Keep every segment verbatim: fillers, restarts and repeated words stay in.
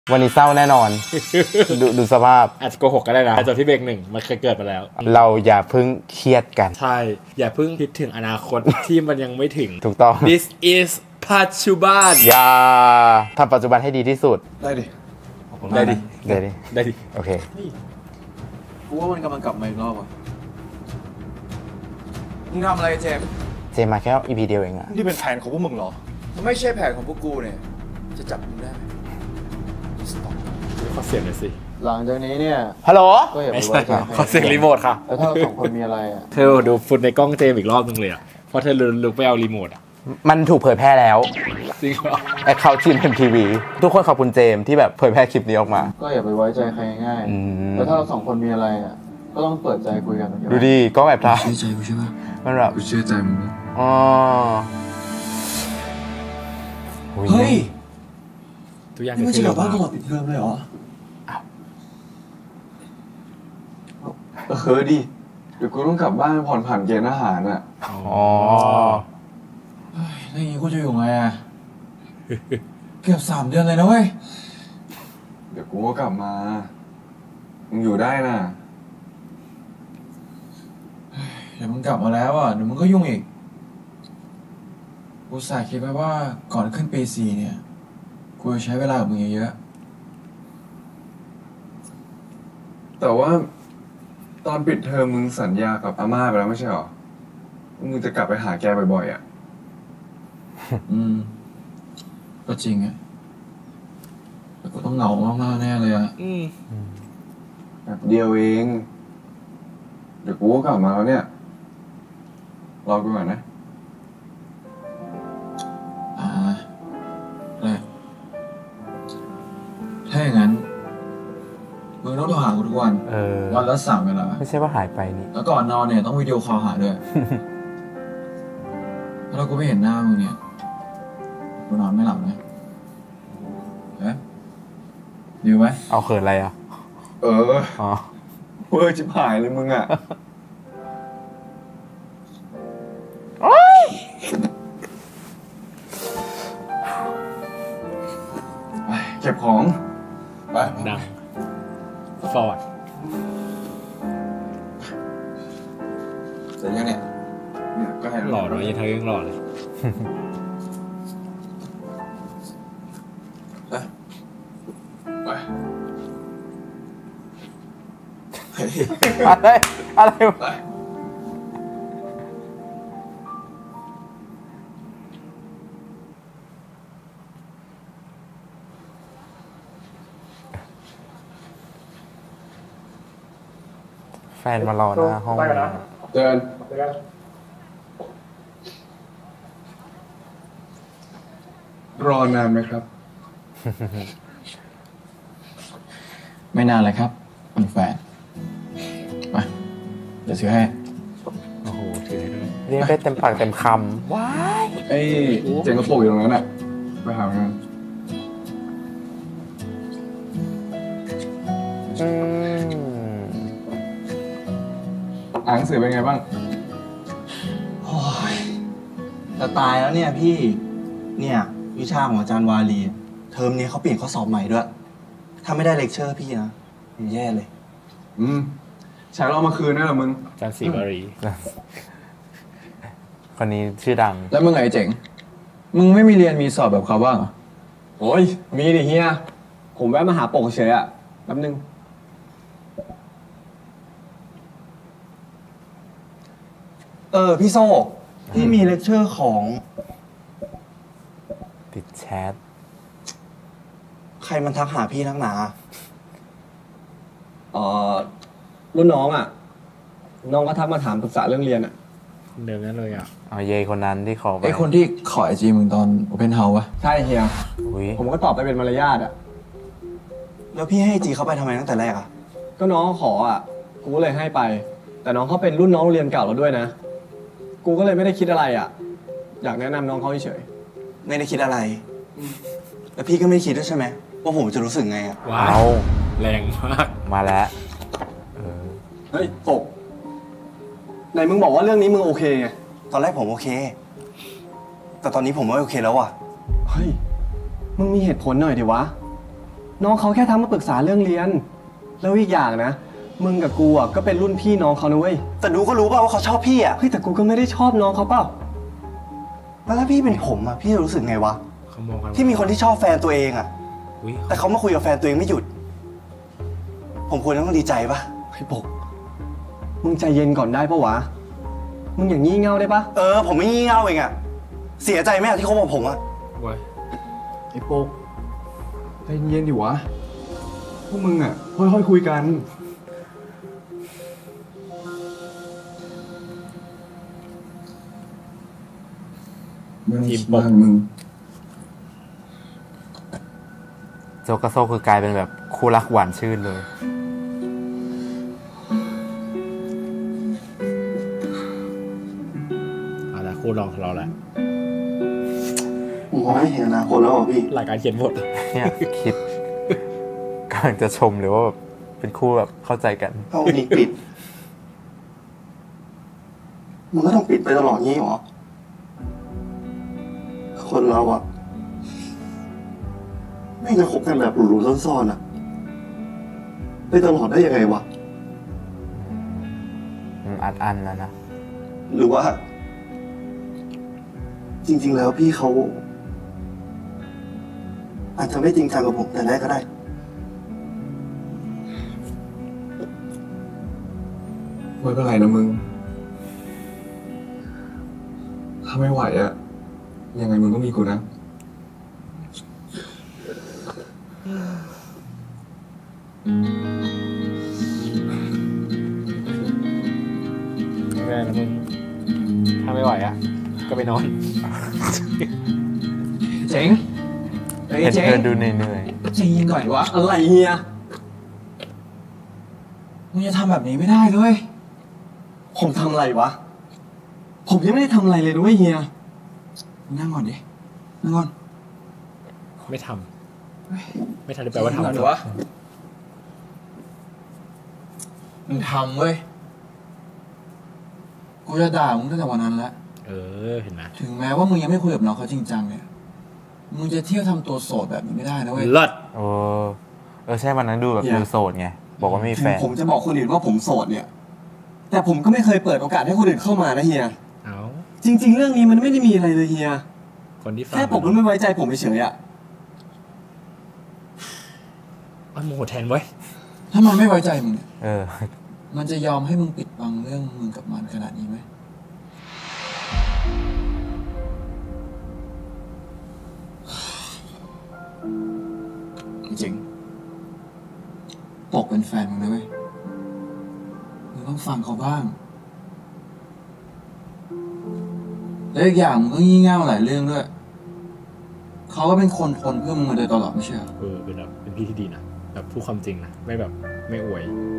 วันนี้เศร้าแน่นอน ดูดูสภาพอาจจะโกหกก็ได้นะจนที่เบรกหนึ่งมันเคยเกิดมาแล้วเราอย่าเพิ่งเครียดกันใช่อย่าเพิ่งคิดถึงอนาคต ที่มันยังไม่ถึงถูกต้อง This is ปัจจุบันอย่าทำปัจจุบันให้ดีที่สุดได้ดิได้ดิได้ดิได้ดิโอเคกูว่ามันกำลังกลับมาอีกรอบอ่ะมึงทำอะไรเจมเจมมาแค่ อี พี เดียวเองอะนี่เป็นแผนของพวกมึงเหรอมันไม่ใช่แผนของพวกกูเนี่ยจะจับมึงได้ไหมขอเสียงหน่อยสิหลังจากนี้เนี่ยฮัลโหลก็อย่าไปไว้ใจขอเสียงรีโมทค่ะแล้วถ้าเราสองคนมีอะไรอ่ะเธอดูฟุตในกล้องเจมอีกรอบนึงเลยอ่ะเพราะเธอลุกไปเอารีโมทอ่ะมันถูกเผยแพร่แล้วจริงเหรอแอคเคาท์จีนเอ็มทีวีทุกคนขอบคุณเจมที่แบบเผยแพร่คลิปนี้ออกมาก็อย่าไปไว้ใจใครง่ายแล้วถ้าเราสองคนมีอะไรอ่ะก็ต้องเปิดใจคุยกันดูดิก็แบบท่าเชื่อใจกูใช่ปะมันแบบกูเชื่อใจมึงอ๋อเฮ้ยทุกอย่างนี่มันจะกลับบ้านตลอดปิดเทอมเลยเหรอเออดิเดี๋ยวกูต้องกลับบ้านผ่อนผันเกณฑ์อาหารอ่ะอ๋อแล้วอย่างนี้กูจะอยู่ไงอ่ะเกือบสามเดือนเลยนะเว้ยเดี๋ยวกูก็กลับมามึงอยู่ได้น่ะเดี๋ยวมึงกลับมาแล้วอ่ะเดี๋ยวมึงก็ยุ่งอีกกูสายคิดไว้ว่าก่อนขึ้นปีสี่เนี่ยกูจะใช้เวลากับมึงเยอะๆแต่ว่าตอนปิดเทอมมึงสัญญากับอาม่าไปแล้วไม่ใช่หรอมึงจะกลับไปหาแกบ่อยๆอ่ะอืมก็จริงอ่ะแต่ก็ต้องเหงามากๆแน่เลยอ่ะอืมแบบเดียวเองเดี๋ยวกูก็กลับมาแล้วเนี่ยรอกูก่อนนะอ่าเลยถ้าอย่างนั้นมึงต้องโทรหากูทุกวันเออวันละสามเวลาไม่ใช่ว่าหายไปนี่แล้วก่อนนอนเนี่ยต้องวิดีโอคอลหาด้วยถ้ากูไม่เห็นหน้ามึงเนี่ยกูนอนไม่หลับนะเอ๊ะดีไหมเอาเขินอะไรอ่ะเอออ๋อเว้ยจิบหายเลยมึงอ่ะโอ๊ยไปเก็บของไปดังฟอร์ดเสร็จยังเนี่ยเนี่ยก็ให้หล่อเนาะยังเธอยังหล่อเลยไปอะไรอะไรไปแฟนมารอหน้าห้องเดินรอนานไหมครับไม่นานเลยครับคุณแฟนมาเดี๋ยวซื้อให้โอ้โหถือให้ด้วยเรียกได้เต็มปากเต็มคำว้ายไอ้เจงกระโปรงอยู่ตรงนั้นน่ะไปหาเงินอืมอ่านหนังสือเป็นไงบ้างโอ้ยจะตายแล้วเนี่ยพี่เนี่ยวิชาของอาจารย์วาลีเทอมนี้เขาเปลี่ยนข้อสอบใหม่ด้วยถ้าไม่ได้เลคเชอร์พี่นะแย่เลยอืมใช้เรามาคืนนั่นแหละมึงอาจารย์ศรีวารีคนนี้ชื่อดังแล้วมึงไงเจ๋งมึงไม่มีเรียนมีสอบแบบเขาบ้างโอ้ยมีดิเฮียผมแวะมาหาปกเฉยอะแป๊บนึงเออพี่โซ่พี่มีเลคเชอร์ของติดแชทใครมันทักหาพี่นักหนาอ๋อรุ่นน้องอ่ะน้องก็ทักมาถามปรึกษาเรื่องเรียนอ่ะคนเดิมนั่นเลยอ่ะอ๋อเยคนนั้นที่ขอไปไอคนที่ขอไอจีมึงตอนโอเพนเฮาส์วะใช่เฮียผมก็ตอบไปเป็นมารยาทอ่ะแล้วพี่ให้จีเขาไปทำไมตั้งแต่แรกอ่ะก็น้องขออ่ะกูก็เลยให้ไปแต่น้องเขาเป็นรุ่นน้องเรียนเก่าเราด้วยนะกูก็เลยไม่ได้คิดอะไรอ่ะอยากแนะนำน้องเขาเฉยไม่ได้คิดอะไรแล้วพี่ก็ไม่คิดด้วยใช่ไหมว่าผมจะรู้สึกไงอ่ะว้าวแรงมากมาแล้วเฮ้ยปกไหนมึงบอกว่าเรื่องนี้มึงโอเคไงตอนแรกผมโอเคแต่ตอนนี้ผมไม่โอเคแล้วอ่ะเฮ้ยมึงมีเหตุผลหน่อยดิวะน้องเขาแค่ทักมาปรึกษาเรื่องเรียน แล้วอีกอย่างนะมึงกับกูอ่ะก็เป็นรุ่นพี่น้องเขานะเว้ยแต่ดูก็รู้ป่าว่าเขาชอบพี่อ่ะเฮ้ยแต่กูก็ไม่ได้ชอบน้องเขาเปล่าแล้วถ้าพี่เป็นผมอ่ะพี่จะรู้สึกไงวะเขามองกันที่มีคนที่ชอบแฟนตัวเองอ่ะอุ๊ยแต่เขามาคุยกับแฟนตัวเองไม่หยุด ผมควรต้องดีใจปะไอ้ปกมึงใจเย็นก่อนได้ปะวะมึงอย่างงี้เง่าได้ปะเออผมไม่งี่เง่าเองอ่ะเสียใจไหมอะที่เขาบอกผมอ่ะเว้ยไอ้โป๊กใจเย็นดิวะ พวกมึงอ่ะ ค่อยๆคุยกันทีมปกมึงโจกกับโซคือกลายเป็นแบบคู่รักหวานชื่นเลยเอาละคู่ลองทะเลาะแล้วผมไม่เห็นอนาคตแล้วอ่ะพี่หลักการเขียนบทเนี่ยคิดกำลังจะชมหรือว่าแบบเป็นคู่แบบเข้าใจกันถ้าวันนี้ปิดมันก็ต้องปิดไปตลอดงี้หรอคนเราอ่ะไม่จะคบกันแบบหรูๆซ่อนๆอ่ะไปตลอดได้ยังไงวะอืมอัดอันแล้วนะหรือว่า จริง ๆ แล้วพี่เขาอาจจะไม่จริงจังกับผมแต่แรกก็ได้ไม่เป็นไรนะมึง ถ้าไม่ไหวอะยังไงมึงก็มีกูนะแม่นะมึง ถ้าไม่ไหวอ่ะ ก็ไปนอนเจ๋งเฮ้ยเห็นเจ๋งเธอดูเหนื่อยใจเย็นก่อนวะอะไรเฮียมึงจะทำแบบนี้ไม่ได้ด้วยผมทำอะไรวะผมยังไม่ได้ทำอะไรเลยด้วยเฮียมึงนั่งก่อนดินั่งก่อนไม่ทำ ไม่ทำได้แปลว่าทำหรือวะมึงทำเว้ย กูจะด่ามึงตั้งแต่วันนั้นแล้วเออ เห็นไหมถึงแม้ว่ามึงยังไม่คุยกับน้องเขาจริงจังเนี่ย มึงจะเที่ยวทำตัวโสดแบบนี้ไม่ได้นะเว้ยเลิศๆเออเออใช่วันนั้นดูแบบเนี่ยดูโสดไง บอกว่าไม่มีถึแฟงนผมจะบอกคนอื่นว่าผมโสดเนี่ย แต่ผมก็ไม่เคยเปิดโอกาสให้คนอื่นเข้ามานะเฮียเอาจริง ๆ เรื่องนี้มันไม่ได้มีอะไรเลยเฮียคนที่ฟังแค่ผมมันไม่ไว้ใจผมเฉยๆอะอ้าวโมโหแทนไว้ยถ้ามันไม่ไว้ใจมึงเนี่ยเออมันจะยอมให้มึงปิดบังเรื่องมึงกับมันขนาดนี้ไหมจริงปกเป็นแฟนมึงนะเว้ยมึงต้องฟังเขาบ้าง แล้วอีกอย่างมึงก็งี่เง่าหลายเรื่องด้วย เขาก็เป็นคนทนเพื่อมึงมาโดยตลอดไม่ใช่เหรอเออ เป็นแบบ เป็นพี่ที่ดีนะ แบบพูดความจริงนะ ไม่แบบ ไม่อวย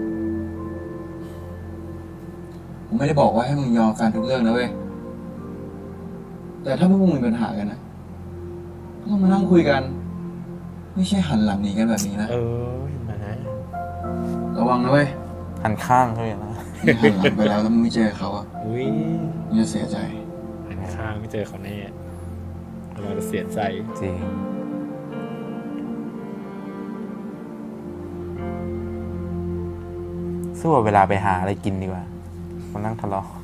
ผมไม่ได้บอกว่าให้มึงยอมแฟนทุกเรื่องนะเว้ย แต่ถ้าพวกมึงมีปัญหากันนะก็ต้องมานั่งคุยกัน ไม่ใช่หันหลังหนีกันแบบนี้นะเออ เห็นไหมระวังนะเว้ยหันข้างเขาอย่างนะมึงหันหลังไปแล้วแล้วมึงไม่เจอเขาอะอุ้ยมึงจะเสียใจหันข้างไม่เจอเขาแน่เราจะเสียใจจริง สู้กับเวลาไปหาอะไรกินดีกว่ามานั่งทะเลาะ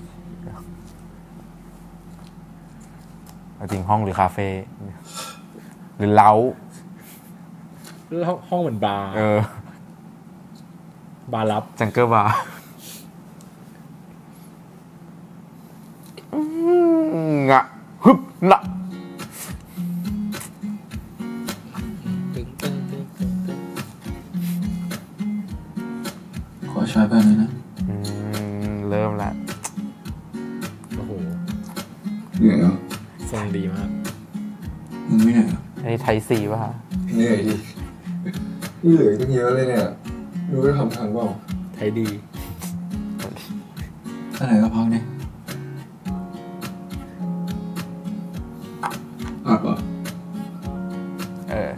เอาจริงห้องหรือคาเฟ่หรือเล้าแล้วห้องเหมือนบาร์เออบาร์ลับจังเกิลบาร์งะฮึบนะตึงตึงตึงตึงตึงขอช่วยเพื่อนหน่อยนะอืมเริ่มละโอ้โหเหนื่อยเหรอทรงดีมากมึงไม่เหนื่อยเหรอไอ้ไทยซีป่ะฮะเหนื่อยดินี่เหลือตั้งเยอะเลยเนี่ยดูได้ทำทันเปล่าไทยดีถ้าไหนก็พักเนี่ยพักเหรอเออ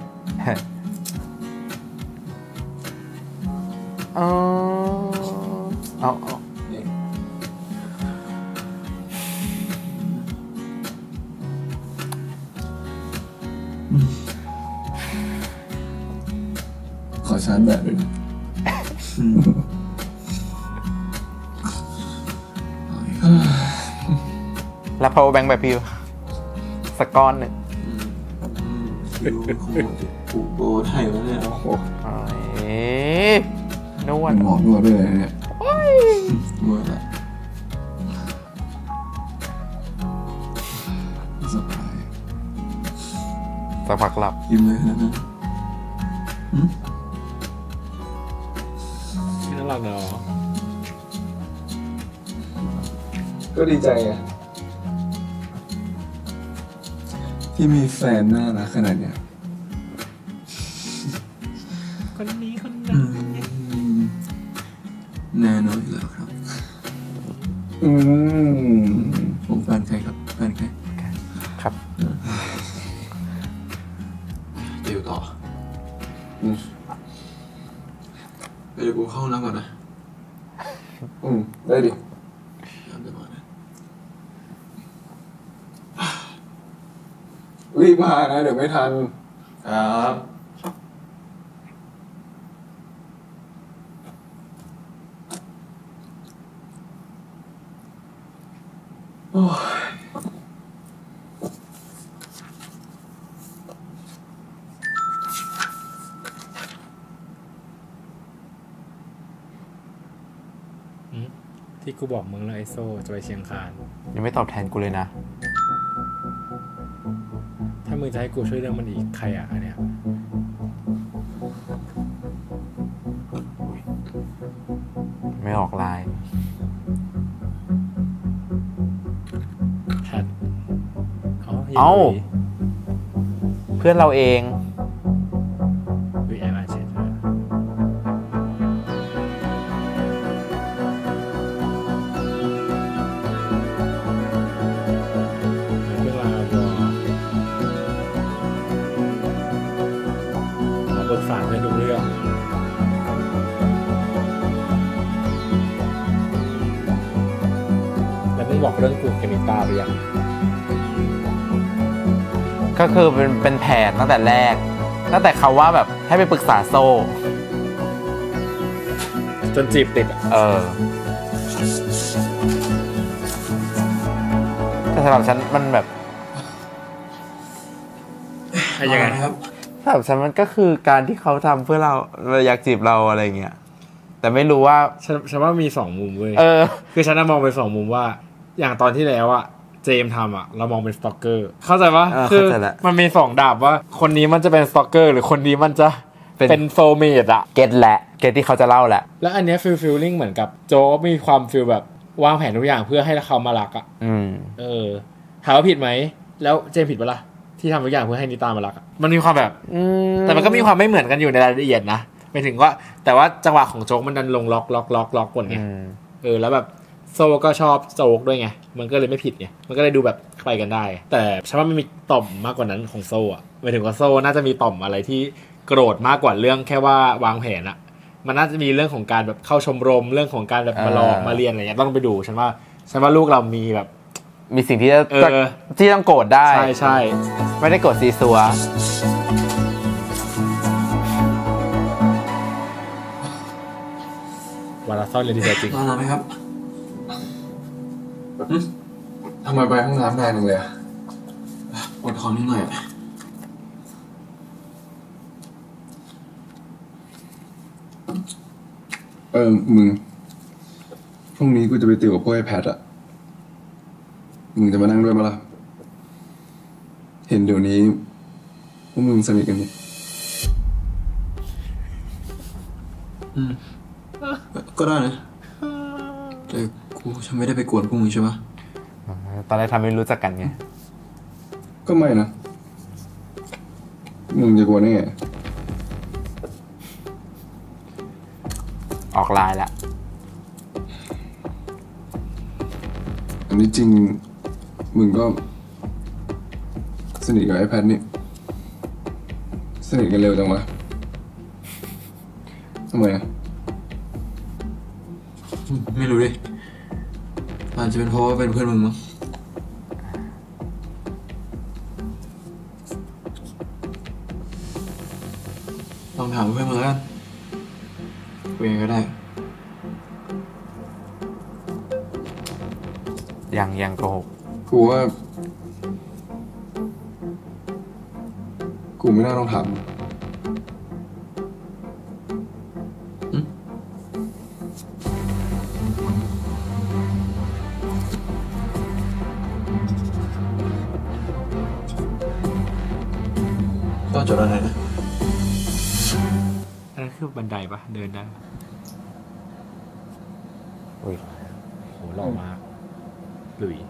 เอาเอาเอาขอชาร์จแบตด้วยนะแล้ว power bank แบบพี่สักก้อนหนึ่งฟิวโคตรผูกโบไทยวะเนี่ยโอ้โหโอ้ยนวดหมอนวดด้วยนะเนี่ยนวดละสบายสักพักหลับยิ้มเลยนะน่ารักเนาะก็ดีใจไงที่มีแฟนน่ารักขนาดเนี้ยคนนี้คนนั้นแน่นอนอยู่แล้วครับอืมผมแฟนใครครับแฟนใครครับเดี๋ยวต่ออืมเดี๋ยวกูเข้าห้องน้ำก่อนนะอืมได้ดิน้ำเดี๋ยวมานะรีบมานะ เดี๋ยวไม่ทันครับโอ้ยที่กูบอกมึงแล้วไอโซจะไปเชียงคานยังไม่ตอบแทนกูเลยนะถ้ามึงจะให้กูช่วยเรื่องมันอีกใครอ่ะอันเนี้ยไม่ออกไลน์แพทอ๋อเอ้า เพื่อนเราเองวีแอมอาร์เชนเรื่องราววอขอปรึกษาเพื่อนทุกเรื่องแล้วมึงบอกเรื่องกูกับมิตาไปยังก็คือเป็นเป็นแผนตั้งแต่แรก ตั้งแต่เขาว่าแบบให้ไปปรึกษาโซ่จนจีบติดอ่ะเออ แต่สำหรับฉันมันแบบอะยังไงครับสำหรับฉันมันก็คือการที่เขาทำเพื่อเราเราอยากจีบเราอะไรเงี้ย แต่ไม่รู้ว่าฉันฉันว่ามีสองมุมเว้ยเออคือฉันน่ะมองเป็นสองมุมว่า อย่างตอนที่แล้วอะเจมส์ทำอะเรามองเป็นสตอกเกอร์ เข้าใจปะเออคืเข้าใจละมันมีสองดาบว่า คนนี้มันจะเป็นสตอกเกอร์หรือคนนี้มันจะเป็นเป็นโซลเมดอะเก็ตแหละ เก็ตที่เขาจะเล่าแหละแล้วอันเนี้ยฟิลฟิลลิ่งเหมือนกับโจ๊กมีความฟิลแบบวางแผนทุกอย่างเพื่อให้เขามารักอะอืมเออถามว่าผิดไหมแล้วเจมส์ผิดปะล่ะที่ทำทุกอย่างเพื่อให้นิตามารักอะมันมีความแบบอืมแต่มันก็มีความไม่เหมือนกันอยู่ในรายละเอียดนะหมายถึงว่าแต่ว่าจังหวะของโจ๊กมันดันลงล็อกล็อกล็อกล็อกกดไงอืมเออแล้วแบบโซก็ชอบโจ๊กด้วยไงมันก็เลยไม่ผิดไงมันก็เลยดูแบบไปกันได้ แต่ฉันว่ามันมีต่อมมากกว่านั้นของโซอ่ะหมายถึงว่าโซน่าจะมีต่อมอะไรที่โกรธมากกว่าเรื่องแค่ว่าวางแผนอะมันน่าจะมีเรื่องของการแบบเข้าชมรมเรื่องของการแบบมาลองมาเรียนอะไรเงี้ยต้องไปดูฉันว่าฉันว่าลูกเรามีแบบมีสิ่งที่จะเออที่ต้องโกรธได้ใช่ใช่ไม่ได้โกรธซีซัววาระซ่อนเรียนดีจริงนอนหลับไหมครับทำไมไปห้องน้ำนานจังเลยอะปวดคอนิดหน่อยอะเออ มึง พรุ่งนี้กูจะไปติวกับพวกไอ้แพทอะมึงจะมานั่งด้วยมั้ยล่ะ เห็นเดี๋ยวนี้พวกมึงสนิทกันนี่อืมก็ได้นะแต่กูฉันไม่ได้ไปกวนพวกมึงใช่ปะตอนแรกทำไม่รู้จักกันไงก็ไม่นะ มึงจะกลัวได้ไงออกไลน์ละอันนี้จริง มึงก็ สนิทกับไอ้แพทนี่ สนิทกันเร็วจังวะทำไมอะอืมไม่รู้ดิอาจจะเป็นเพราะว่าเป็นเพื่อนมึงมั้งลองถามเพื่อนมึงแล้วกันกูเองก็ได้ยังยังโกหกกูว่า กูไม่น่าต้องทำก็จบแล้วนะอันนั้นคือบันไดปะเดินได้อุ้ยโหหล่อมากหลุย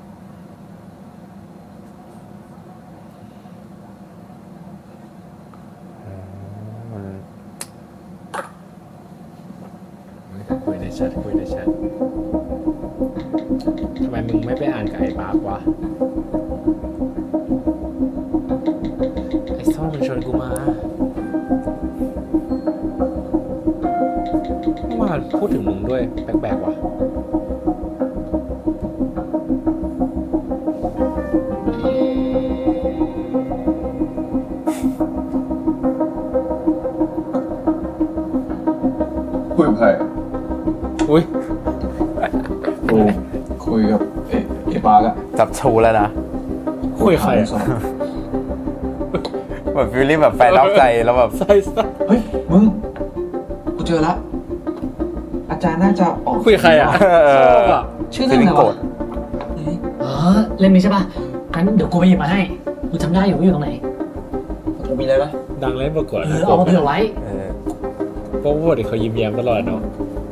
มันคุยในแชทคุยในแชททำไมมึงไม่ไปอ่านกับไอ้บาร์กวะไอ้ซ่อนมันชวนกูมาเมื่อวานพูดถึงมึงด้วยแปลกๆวะคุยกับใครอุ้ยกูคุยกับไอ้ไอ้ปาร์กอะจับชูแล้วนะคุยกับใครอะสองแบบฟิลลิ่งแบบแฟนนอกใจแล้วแบบใส่ซะเฮ้ย มึง กูเจอละอาจารย์น่าจะออกคุยกับใครอ่ะเอชออบอ่ะชื่อเรื่องอะไรโกรวะธเออเล่มนี้ใช่ป่ะงั้นเดี๋ยวกูไปหยิบมาให้มึงจำได้อยู่ว่าอยู่ตรงไหนกูมีอะไรปะดังเล่นประกวดเออเอามาเผื่อไว้เออเพราะว่าเด็กเขายิ้มแย้มตลอดเนาะ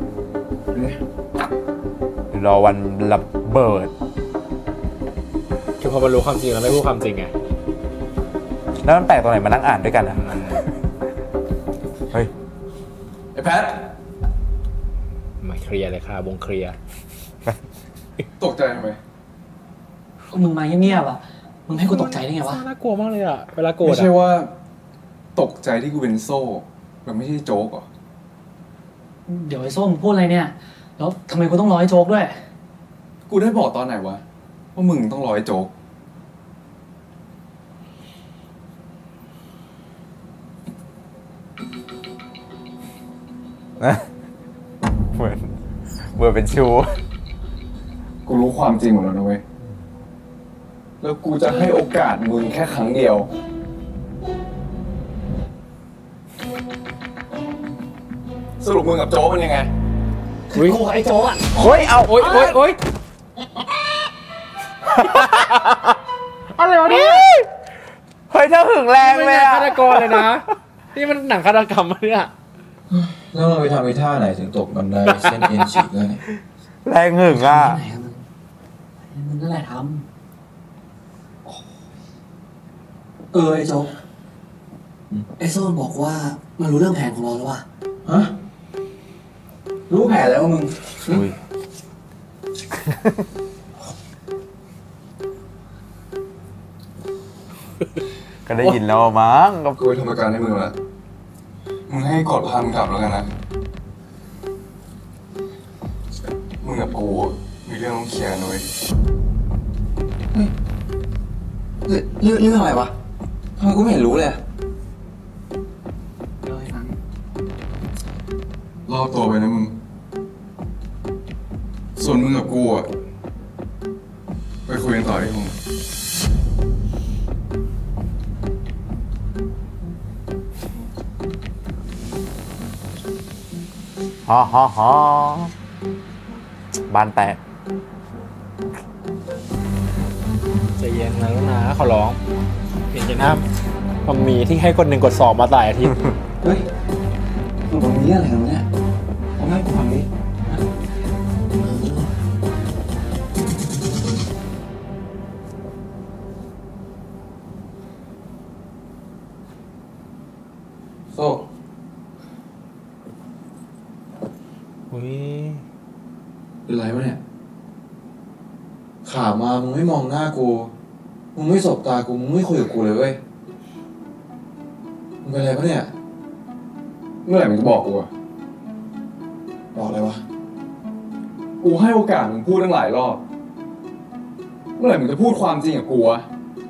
รอวันระเบิดคือพอมันรู้ความจริงแล้วไม่พูดความจริงไงแล้วมันแปลกตรงไหนมานั่งอ่านด้วยกันอ่ะ เฮ้ยไอ้แพทมาเคลียร์เลยค่ะวงเคลียร์ตกใจทำไมก็มึงมาเงียบๆอ่ะ มึงให้กูตกใจได้ไงวะน่ากลัวมากเลยอ่ะ เวลาโกรธไม่อ่ะใช่ว่า ตกใจที่กูเป็นโซ่แบบไม่ใช่โจ๊กเหรอเดี๋ยวไอ้ส้มงพูดอะไรเนี่ย แล้วทำไมกูต้องรอให้โจ๊กด้วยกูได้บอกตอนไหนวะ ว่ามึงต้องรอให้โจ๊กเหมือนเหมือนเป็นชูกูรู้ความจริงหมดแล้วนะเว้ย แล้วกูจะให้โอกาสมึงแค่ครั้งเดียว สรุปมึงกับโจ๊กมันยังไงคือกูกับไอ้โจ๊กอ่ะเฮ้ย เอาโอ๊ยโอ๊ยโอ๊ยอะไรวะเนี่ยเฮ้ยเธอหึงแรงไม่เลยใช่อะฆาตกรเลยนะ นี่มันหนังฆาตกรรมมาเนี่ยแล้วเราไปทำไอ้ท่าไหนถึงตกบันไดเส้นเอ็นฉีกเลยเนี่ยแรงหึงอ่ะที่ไหนครับมึงมึงนั่นแหละทำเออไอ้โจ๊กไอ้ส้มบอกว่ามันรู้เรื่องแผนของเราแล้วว่ะฮะ รู้แผนแล้วว่ามึงอุ้ย ก็ได้ยินแล้วมั้งก็กูไปทำประกันให้มึงละมึงให้กดพามึงกลับแล้วกันนะ มึงกับกูมีเรื่องต้องเคลียร์หน่อยเรื่องเรื่องอะไรวะทำไมกูไม่เห็นรู้เลยอะเลยฟังรอบตัวไปนะมึง ส่วนมึงกับกูอ่ะ ไปคุยกันต่อที่ห้องฮ่าฮ่าฮ่าบ้านแตกใจเย็นนะลูกนะขอร้องเห็นจะน้ำมันมีที่ให้คนหนึ่งกดสอบมาหลายอาทิตย์เฮ้ยมึงมีเรื่องอะไรกันวะเนี่ยเอาให้กูฟังดิโซ่อุ้ยเป็นไรวะเนี่ย ข่าวมามึงไม่มองหน้ากู มึงไม่สบตากู มึงไม่คุยกับกูเลยเว้ย มึงเป็นอะไรปะเนี่ยเมื่อไหร่มึงจะบอกกูอ่ะบอกอะไรวะกูให้โอกาสมึงพูดตั้งหลายรอบ เมื่อไหร่มึงจะพูดความจริงกับกูอ่ะ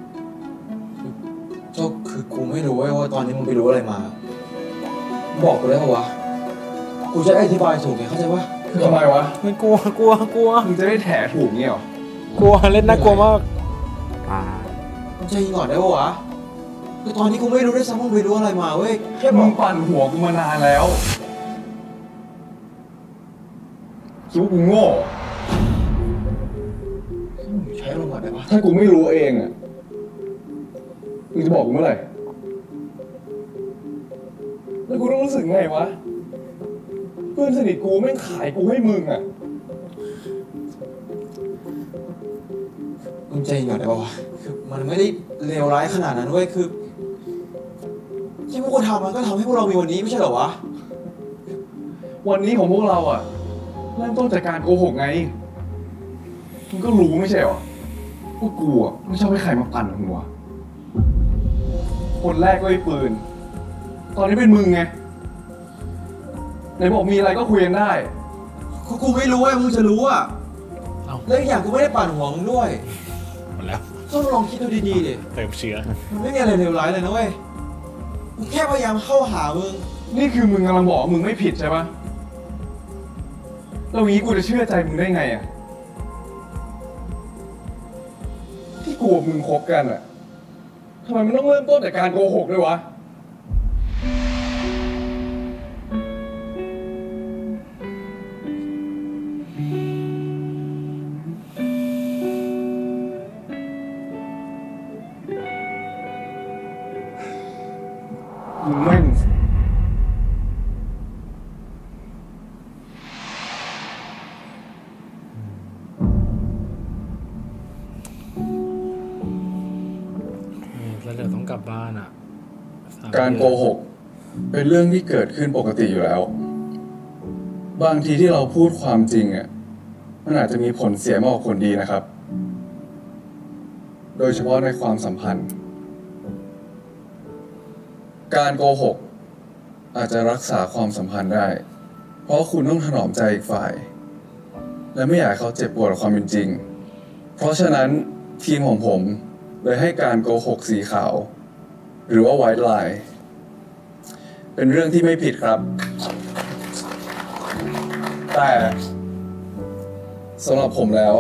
เจ้าคือกูไม่รู้เว้ยว่าตอนนี้มึงไปรู้อะไรมา บอกกูได้ปะวะกูจะได้อธิบายถูกไงเข้าใจปะคือทำไมวะมันกลัวกลัวกลัวมึงจะได้แถถูกเนี่ยหรอกลัวเล่นน่ากลัวมากอ่ามึงใจเย็นก่อนได้ปะวะคือตอนนี้กูไม่รู้ด้วยซ้ำว่ามึงไปรู้อะไรมาเว้ยแค่บมึอง กปั่นหัวกูมานานแล้วคิดว่ากูโง่ใช้อารมณ์ก่อนได้ปะถ้ากูไม่รู้เองอ่ะมึงจะบอกกูเมื่อไหร่แล้วกูต้องรู้สึกไงวะเพื่อนสนิทกูแม่งขายกูให้มึงอ่ะมึงใจเย็นก่อนได้ปะวะคือมันไม่ได้เลวร้ายขนาดนั้นเว้ยคือที่พวกกูทำมันก็ทำให้พวกเรามีวันนี้ไม่ใช่เหรอวะวันนี้ของพวกเราอ่ะเริ่มต้นจากการโกหกไงมึงก็รู้ไม่ใช่เหรอพวกกูอ่ะไม่ชอบให้ใครมาปั่นหัวคนแรกก็ไอ้ปืน ตอนนี้เป็นมึงไงไหนบอกมีอะไรก็คุยกันได้กูกูไม่รู้เว้ยมึงจะรู้อ่ะเอ้าแล้วอีกอย่างกูไม่ได้ปั่นหัวมึงด้วยหมดแล้วต้องลองคิดดูดีๆดิเติมเชื้อมันไม่มีอะไรเลวร้ายเลยนะเว้ยกูแค่พยายามเข้าหามึงนี่คือมึงกำลังบอกว่ามึงไม่ผิดใช่ปะแล้วงี้กูจะเชื่อใจมึงได้ไงอ่ะที่กูกับมึงคบกันอ่ะทำไมมันต้องเริ่มต้นจากการโกหกด้วยวะ มึงแม่งแล้วเดี๋ยวต้องกลับบ้านอ่ะสมการโกหก เป็นเรื่องที่เกิดขึ้นปกติอยู่แล้ว บางทีที่เราพูดความจริงอ่ะมันอาจจะมีผลเสียมากกว่าผลดีนะครับ โดยเฉพาะในความสัมพันธ์ การโกหก อาจจะรักษาความสัมพันธ์ได้ เพราะคุณต้องถนอมใจอีกฝ่าย และไม่อยากให้เขาเจ็บปวดกับความเป็นจริง เพราะฉะนั้นทีมของผมเลยให้การโกหกสีขาว หรือว่าไวท์ไลน์เป็นเรื่องที่ไม่ผิดครับ แต่สำหรับผมแล้ว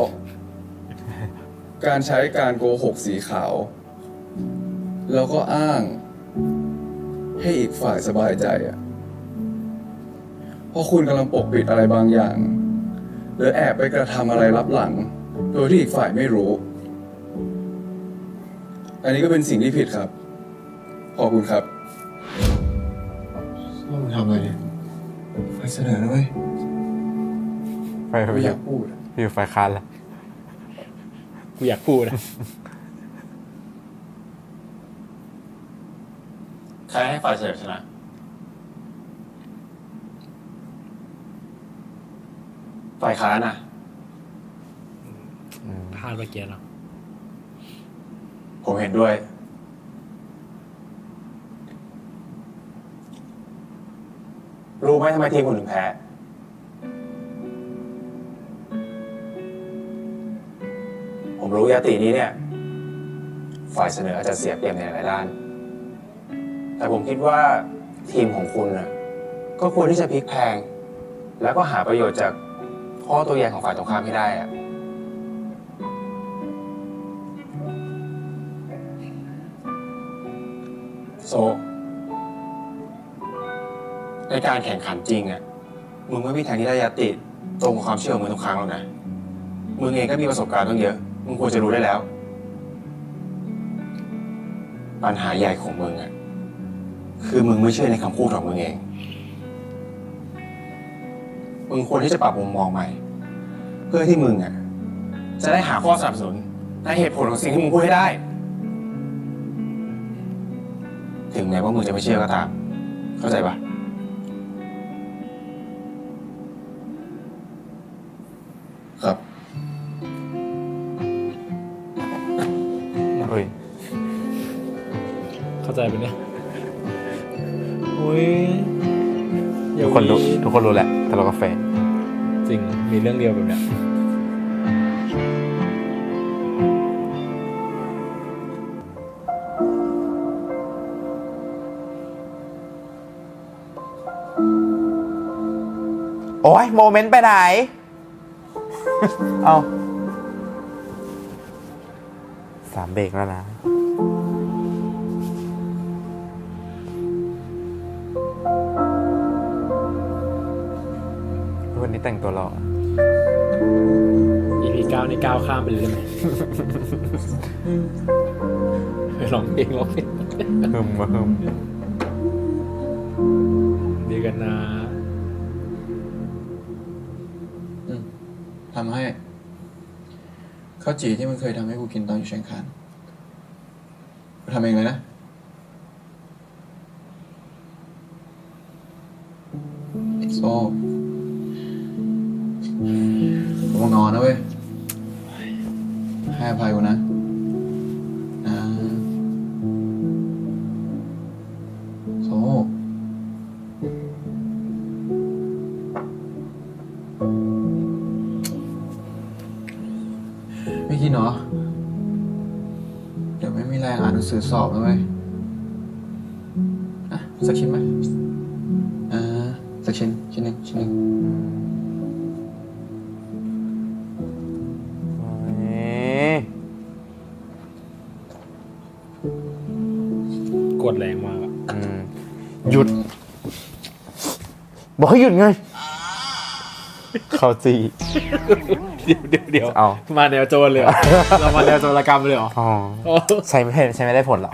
การใช้การโกหกสีขาว แล้วก็อ้างให้อีกฝ่ายสบายใจอ่ะเพราะคุณกำลังปกปิดอะไรบางอย่าง หรือแอบไปกระทำอะไรลับหลัง โดยที่อีกฝ่ายไม่รู้ อันนี้ก็เป็นสิ่งที่ผิดครับ ขอบคุณครับว่ามึงทำอะไรเนี่ยไปเสนอนะเว้ยไปไปไม่ออย ยากพูดอะไปอยู่ฝ่ายค้านแล้วกูอยากพูดนะใครให้ฝ่ายเสนอชนะ ฝ่ายค้านอ่ะพลาดเมื่อกี้เนาะผมเห็นด้วย รู้ไหมทำไมทีมคุณถึงแพ้ ผมรู้ยาตินี้เนี่ย ฝ่ายเสนออาจจะเสียเปรียบในหลายด้าน แต่ผมคิดว่าทีมของคุณน่ะ ก็ควรที่จะพลิกแพลง แล้วก็หาประโยชน์จากข้อตัวแย้งของฝ่ายตรงข้ามให้ได้อะ โซ ในการแข่งขันจริงอ่ะ มึงไม่มีทางที่ได้ยติตรงกับความเชื่อของมึงทุกครั้งหรอกนะ มึงเองก็มีประสบการณ์ตั้งเยอะ มึงควรจะรู้ได้แล้ว ปัญหาใหญ่ของมึงอ่ะ คือมึงไม่เชื่อในคำพูดของมึงเอง มึงควรที่จะปรับมุมมองใหม่ เพื่อที่มึงอ่ะ จะได้หาข้อสนับสนุนในเหตุผลของสิ่งที่มึงพูดให้ได้ ถึงแม้ว่ามึงจะไม่เชื่อก็ตาม เข้าใจปะครับเฮ้ยเข้าใจปะเนี่ยโอ้ยอย่าทุกคนรู้วีทุกคนรู้แหละทะเลาะกาแฟจริง มีเรื่องเดียวแบบเนี้ยโอ้ยโมเมนต์ไปไหน เอาสามเบรกแล้วนะวันนี้แต่งตัวหล่ออี พี เก้านี่ก้าวข้ามไปเลยได้ไหม ร้องเพลงร้องเพลงฮึมมาฮึมดีกันนะอืมทำให้ข้าวจี่ที่มึงเคยทำให้กูกินตอนอยู่เชียงคานกูทำเองเลยนะโซ่กูงอนนะเว้ยให้อภัยกูนะนะโซ่ไม่กินเหรอ เดี๋ยวไม่มีแรงอ่านหนังสือสอบนะเว้ยอ่ะสักชิ้นไหมอ่าสักชิ้นชิ้นหนึ่งชิ้นหนึ่งเอ๊ะกดแรงมากอะอืมหยุด บอกให้หยุดไง เขาจีเดี๋ยวเดี๋ยวเดี๋ยวเอามาแนวโจรเลยเหรอ เรามาแนวโจรกรรมเลยเหรออ๋อโอ้ใช้ไม่ใช้ไม่ได้ผลหรอก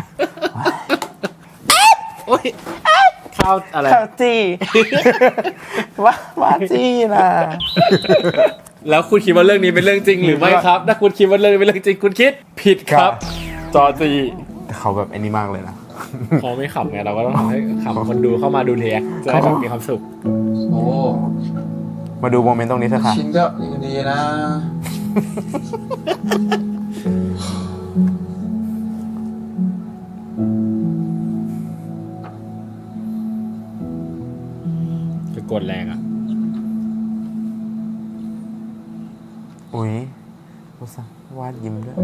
โอ้ยข้าวอะไรเขาจี ว่าว่าจีนะแล้วคุณคิดว่าเรื่องนี้เป็นเรื่องจริงหรือไม่ครับ ถ้าคุณคิดว่าเรื่องนี้เป็นเรื่องจริงคุณคิดผิดครับ จอจีแต่เขาแบบไอ้นี่มากเลยนะพอไม่ขำไงเราก็ต้องทำให้ขำคนดูเข้ามาดูเทคจะได้แบบมีความสุขโอ้มาดูโมเมนต์ตรงนี้เถอะค่ะชิ้นก็ยังดีนะจะกดแรงอ่ะอุ้ยรู้สึกวาดยิ้มด้วย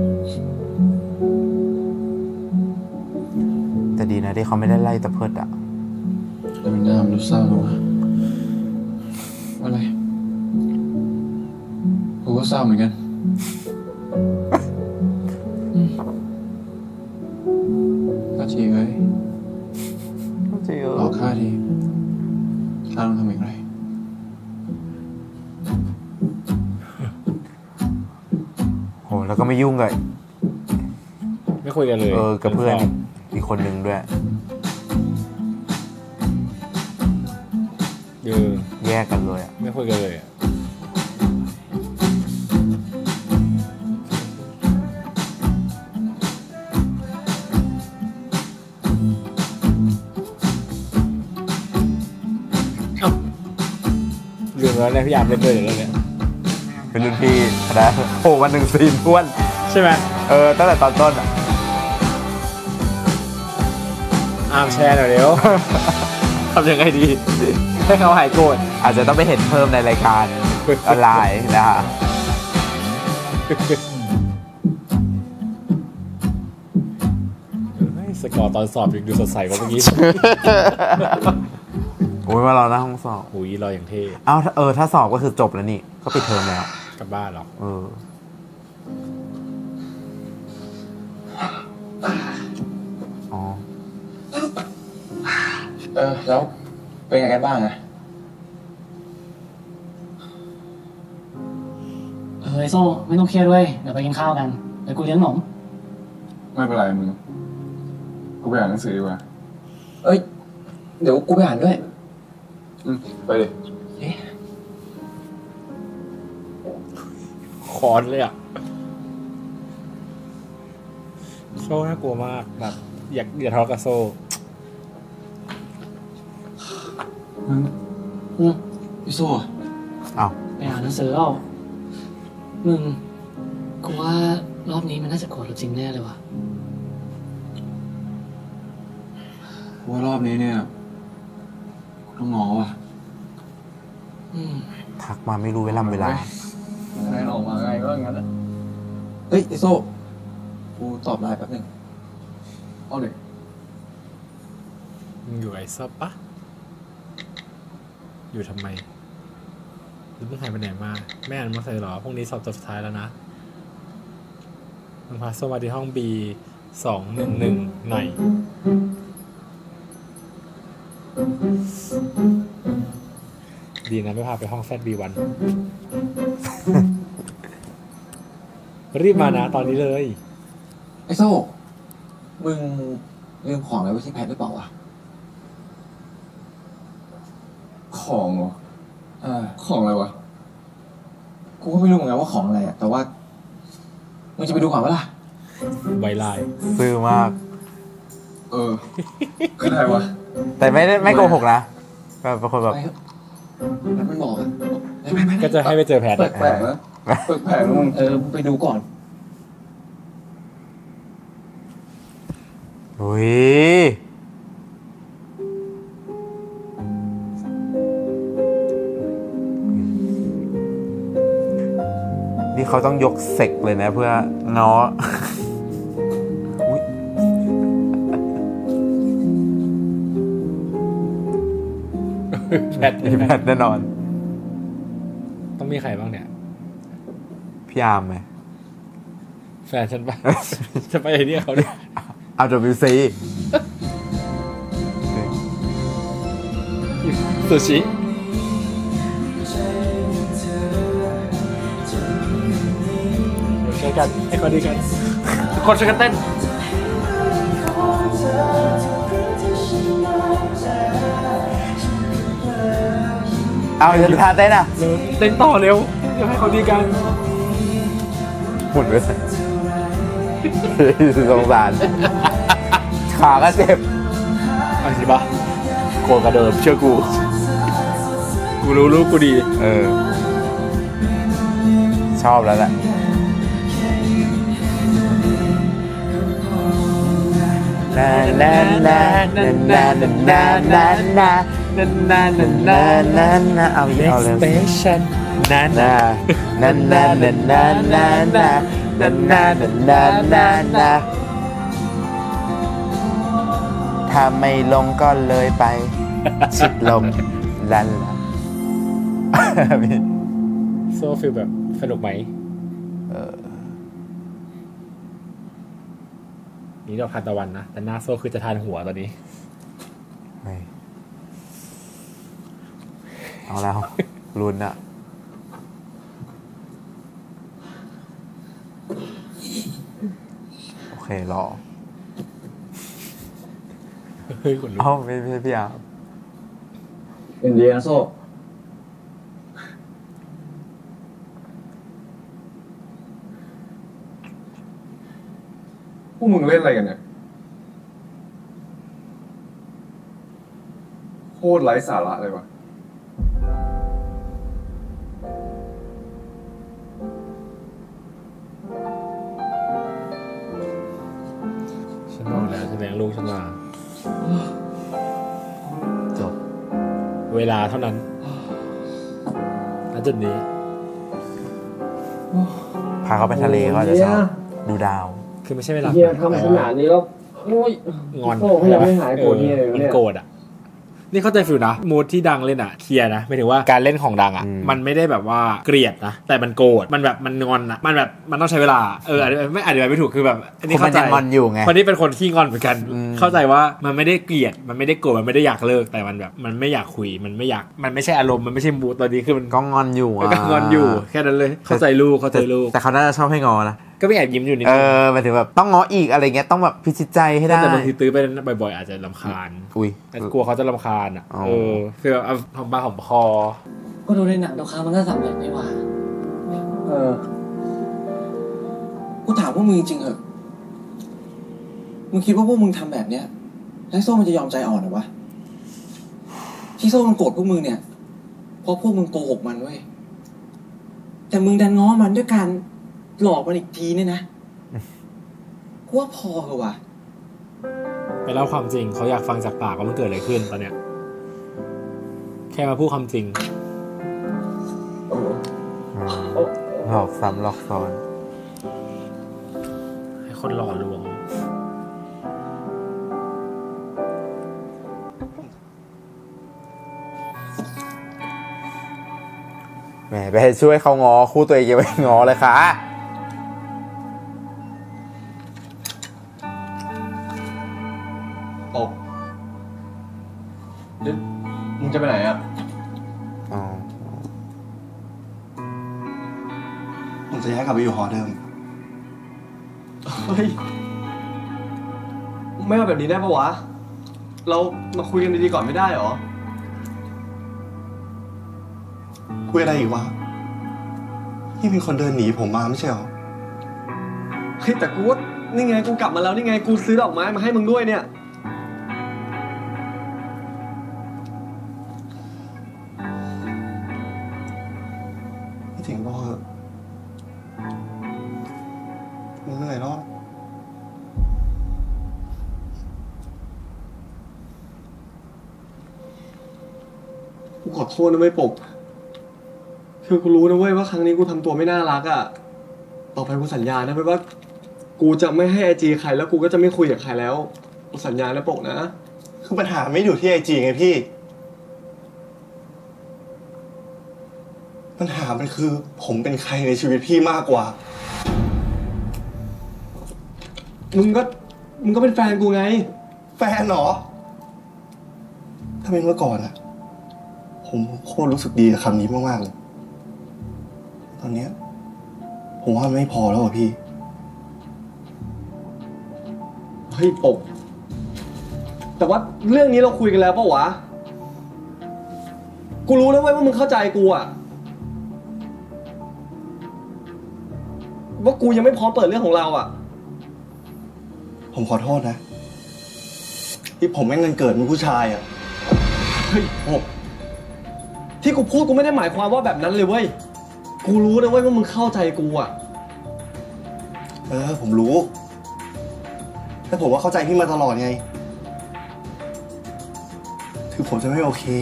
แต่ดีนะที่เขาไม่ได้ไล่ตะเพิดอ่ะแต่มันน่ามันดูเศร้าเลยวะอะไรกูก็เศร้าเหมือนกันอืมก็จีเอ้ยเขาจีเอรออข้าทีข้าต้องทำอย่างไรโหแล้วก็ไม่ยุ่งกับไม่คุยกันเลยเออกับเพื่อนอีกคนนึงด้วยเออแยกกันเลยอ่ะไม่คุยกันเลยอะเอ้าลืมแล้วเนี่ยพี่ยามเล่นด้วยเหรอเรื่องเนี้ยเป็นรุ่นพี่คณะโอ้วันหนึ่งซีนท้วนใช่ไหมเออตั้งแต่ตอนต้นอ่ะอามแชร์หน่อยเร็ว ทำยังไงดี ให้เขาหายโกรธอาจจะต้องไปเห็นเพิ่มในรายการออนไลน์นะฮะเฮ้ยสกอร์ตอนสอบยังดูสดใสกว่าเมื่อกี้โอ้ยมารอหน้าห้องสอบหุยรออย่างเท่เอ้าเออถ้าสอบก็คือจบแล้วนี่ ก็ปิดเทอมแล้วกลับบ้านหรอเออ อ๋อเออ แล้วเป็นไงกันบ้างอะเออไอโซ่ไม่ต้องเครียดด้วยเดี๋ยวไปกินข้าวกันเดี๋ยวกูเลี้ยงหนมไม่เป็นไรมึง กูไปอ่านหนังสือดีกว่าเอ้ย เดี๋ยวกูไปอ่านด้วยอืมไปดิคอนเลยอ่ะโซ่น่ากลัวมากแบบอยากอย่าทะเลาะกับโซ่มึงอืมพี่โซ่อะเอ้าไปอ่านหนังสือเอามึงกูว่ารอบนี้มันน่าจะโกรธเราจริงแน่เลยว่ะกูว่ารอบนี้เนี่ยกูต้องงอว่ะอืมทักมาไม่รู้เวลาเวลาอะไรออกมาไงก็งั้นอะเฮ้ยไอโซ่ กูตอบไลน์แป๊บหนึงเอาเด็กมึงอยู่ไอ้ซับปะอยู่ทำไมหรือมึงหายไปไหนมาไม่อ่านมาใส่หรอพรุ่งนี้สอบตัวสุดท้ายแล้วนะมึงพาโซมาที่ห้อง บี สองหนึ่งหนึ่งหน่อยดีนะไม่พาไปห้องแซด บี วัน รีบมานะตอนนี้เลยไอ้โซ่มึงลืมของอะไรไว้ที่แพทหรือเปล่าวะของเหรอเออของอะไรวะกูก็ไม่รู้เหมือนกันว่าของอะไรอะแต่ว่ามึงจะไปดูก่อนปะล่ะไวไลน์ซื่อมากเออคืออะไรวะแต่ไม่ได้ไม่โกหกนะแบบเป็นคนแบบไปเถอะแล้วมันบอกอะไปไปไปก็จะให้ไปเจอแพทแปลกๆนะแปลกๆนะมึงเออมึงไปดูก่อนอุ้ยนี่เขาต้องยกเสกเลยนะเพื่อง้อ อุ๊ยแพทมีแพทแน่นอนต้องมีใครบ้างเนี่ยพี่อาร์มไหมแฟนฉันปะ จะไปไอ้เนี่ยเขาเนี่ยเอาจบิวซีซูชิเดี๋ยวช่วยกันให้เขาดีกันทุกคนช่วยกันเต้นเอาจะทาเต้นอ่ะเร็วเต้นต่อเร็วเดี๋ยวให้เขาดีกันหมุนไปเลยสงสารขาก็เจ็บเอาสิปะโกรธกระเดิมเชื่อกู กูรู้ลูกกูดีเออ ชอบแล้วแหละนานานานานานานานานานานานานานาเอาอีกเอาเลย Station นานานานานานานานานานานานานาถ้าไม่ลงก็เลยไปชิดลมลันละมีโซฟีลแบบสนุกไหมเออนี่ดอกทานตะวันนะ แต่หน้าโซคือจะทานหัวตอนนี้ไม่เอาแล้วลุ้นอะโอเครอเฮ้ยคนลุกเอ้าไม่ไม่ใช่พี่อาร์มเป็นดีนะโซ่พวกมึงเล่นอะไรกันเนี่ยโคตรไร้สาระเลยวะฉันบอกแล้วฉันเลี้ยงลูกฉันมาจบ เวลาเท่านั้นณจุดนี้พาเขาไปทะเลเขาจะชอบดูดาวคือไม่ใช่เวลาเฮียทำขนาดนี้แล้วโอ้ยงอนโซ่เขายังไม่หายโกรธเฮียเลยมันเนี่ยโกรธอ่ะ นี่เข้าใจฟิลนะมูดที่ดังเล่นอ่ะเคลียร์นะไม่ถึงว่าการเล่นของดังอ่ะอืมมันไม่ได้แบบว่าเกลียดนะแต่มันโกรธมันแบบมันงอนอ่ะมันแบบมันต้องใช้เวลาเอออธิบายไม่อธิบายไม่ถูกคือแบบอันนี้คนมัเข้าน ใจยังงอนอยู่ไงคนที่เป็นคนขี้งอนเหมือนกันอืมเข้าใจว่ามันไม่ได้เกลียดมันไม่ได้โกรธมันไม่ได้อยากเลิกแต่มันแบบมันไม่อยากคุยมันไม่อยากมันไม่ใช่อารมณ์มันไม่ใช่มูดตอนนี้คือมันก็งอนอยู่มันอ่ะก็งอนอยู่แค่นั้นเลยเข้าใจลูกเข้าใจลูกแต่เขาน่าจะชอบให้งอนะก็ไม่แอบยิ้มอยู่นิดเอนึงอหมายถึงแบบต้องง้ออีกอะไรเงี้ยต้องแบบพิชิตใจให้ได้แต่บางทีตื้อไปบ่อยๆอาจจะรำคาญอุ้ยแต่กลัวเขาจะรำคาญอ่ะอ๋อเออคือแบบเอาหอมปากหอมคอก็ดูในหนังทุกครั้งมันก็สำเร็จไม่ว่าเออ กูถามพวกมึงจริงๆเหอะ มึงคิดว่าพวกมึงทำแบบเนี้ยแล้วโซ่มันจะยอมใจอ่อนเหรอวะ ที่โซ่มันโกรธพวกมึงเนี่ย เพราะพวกมึงโกหกมันเว้ย แต่มึงดันง้อมันด้วยการหลอกมันอีกทีเนี่ยนะ กูว่าพอเหรอวะไปเล่าความจริงเขาอยากฟังจากปากว่ามันเกิดอะไรขึ้นตอนเนี้ยแค่มาพูดความจริงอืมหลอกซ้ำหลอกซ้อนให้คนหล่อลวงแหมไปช่วยเขาง้อคู่ตัวเองยังไม่ง้อเลยค่ะโอ้เดี๋ยวมึงจะไปไหนอ่ะอ๋อผมจะย้ายกลับไปอยู่หอเดิมเฮ้ย ไม่เอาแบบนี้ได้ปะวะ เรามาคุยกันดีๆก่อนไม่ได้หรอคุยอะไรอีกวะพี่เป็นคนเดินหนีผมมาไม่ใช่หรอเฮ้ยแต่กูว่านี่ไงกูกลับมาแล้วนี่ไงกูซื้อดอกไม้มาให้มึงด้วยเนี่ยไม่ถึงก็มึงเหนื่อยแล้วกูขอโทษนะไม่ปกคือกูรู้นะเว้ยว่าครั้งนี้กูทำตัวไม่น่ารักอ่ะ ต่อไปกูสัญญานะเว้ยว่า กูจะไม่ให้ไอจีใครแล้วกูก็จะไม่คุยกับใครแล้วกูสัญญานะปกนะคือปัญหาไม่อยู่ที่ไอจีไงพี่ ปัญหามันคือผมเป็นใครในชีวิตพี่มากกว่า มึงก็ มึงก็เป็นแฟนกูไง แฟนเหรอ ถ้าเป็นเมื่อก่อนอะผมโคตรรู้สึกดีกับคำนี้มากๆเลย ตอนเนี้ยผมว่าไม่พอแล้วอะพี่ เฮ้ยปก แต่ว่าเรื่องนี้เราคุยกันแล้วปะวะ กูรู้แล้วเว้ยว่ามึงเข้าใจกูอะว่ากูยังไม่พร้อมเปิดเรื่องของเราอะผมขอโทษนะ ที่ผมไม่เงินเกิดมึงผู้ชายอะเฮ้ยปกที่กูพูดกูไม่ได้หมายความว่าแบบนั้นเลยเว้ย กูรู้นะเว้ยว่ามึงเข้าใจกูอะเออผมรู้ แต่ผมว่าเข้าใจพี่มาตลอดไง ถึงผมจะไม่โอเค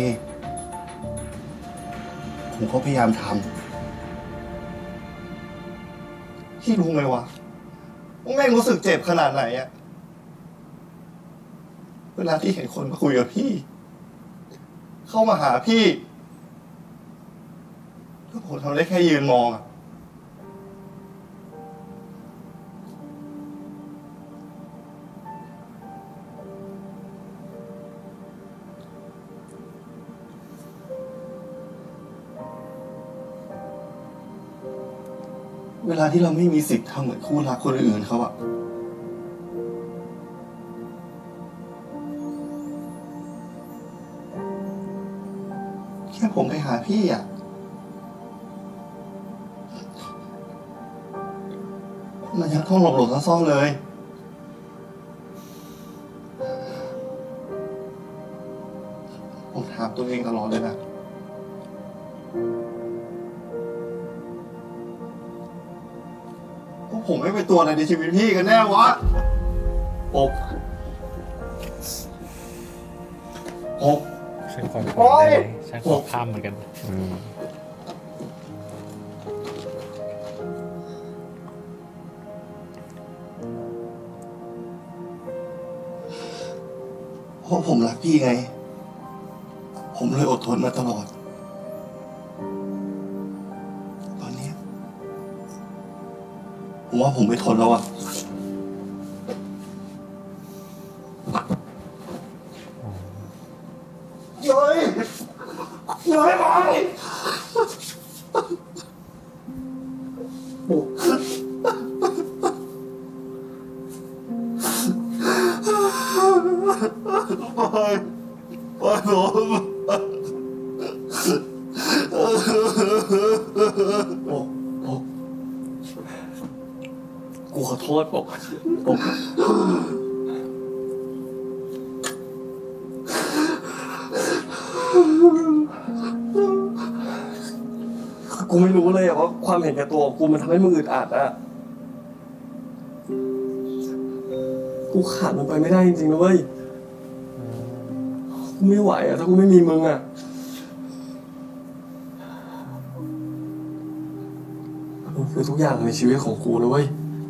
ผมก็พยายามทำพี่รู้ไหมวะว่าแม่งรู้สึกเจ็บขนาดไหนอะเวลาที่เห็นคนมาคุยกับพี่ เข้ามาหาพี่แล้วผมทำได้แค่ยืนมองอะเวลาที่เราไม่มีสิทธิ์ทำเหมือนคู่รักคนอื่นเขาอะแค่ผมไปหาพี่อะมันยังต้องหลบหลบซ่อนๆเลย ผมถามตัวเองตลอดเลยนะว่าผมไม่เป็นตัวอะไรในชีวิตพี่กันแน่วะปกปกฉันขอขอได้ไหมฉันขอข้ามเหมือนกันอืมเพราะผมรักพี่ไง ผมเลยอดทนมาตลอด ตอนนี้ผมว่าผมไม่ทนแล้วอะเย้ยเย้ยไปไปไปผมโอ้โอ้กูขอโทษปกปกกูไม่รู้เลยอะว่าความเห็นแก่ตัวของกูมันทำให้มึงอึดอัดอะกูขาดมันไปไม่ได้จริงๆนะเว้ยกูไม่ไหวอะถ้ากูไม่มีมึงอะมึงคือทุกอย่างในชีวิตของกูนะเว้ย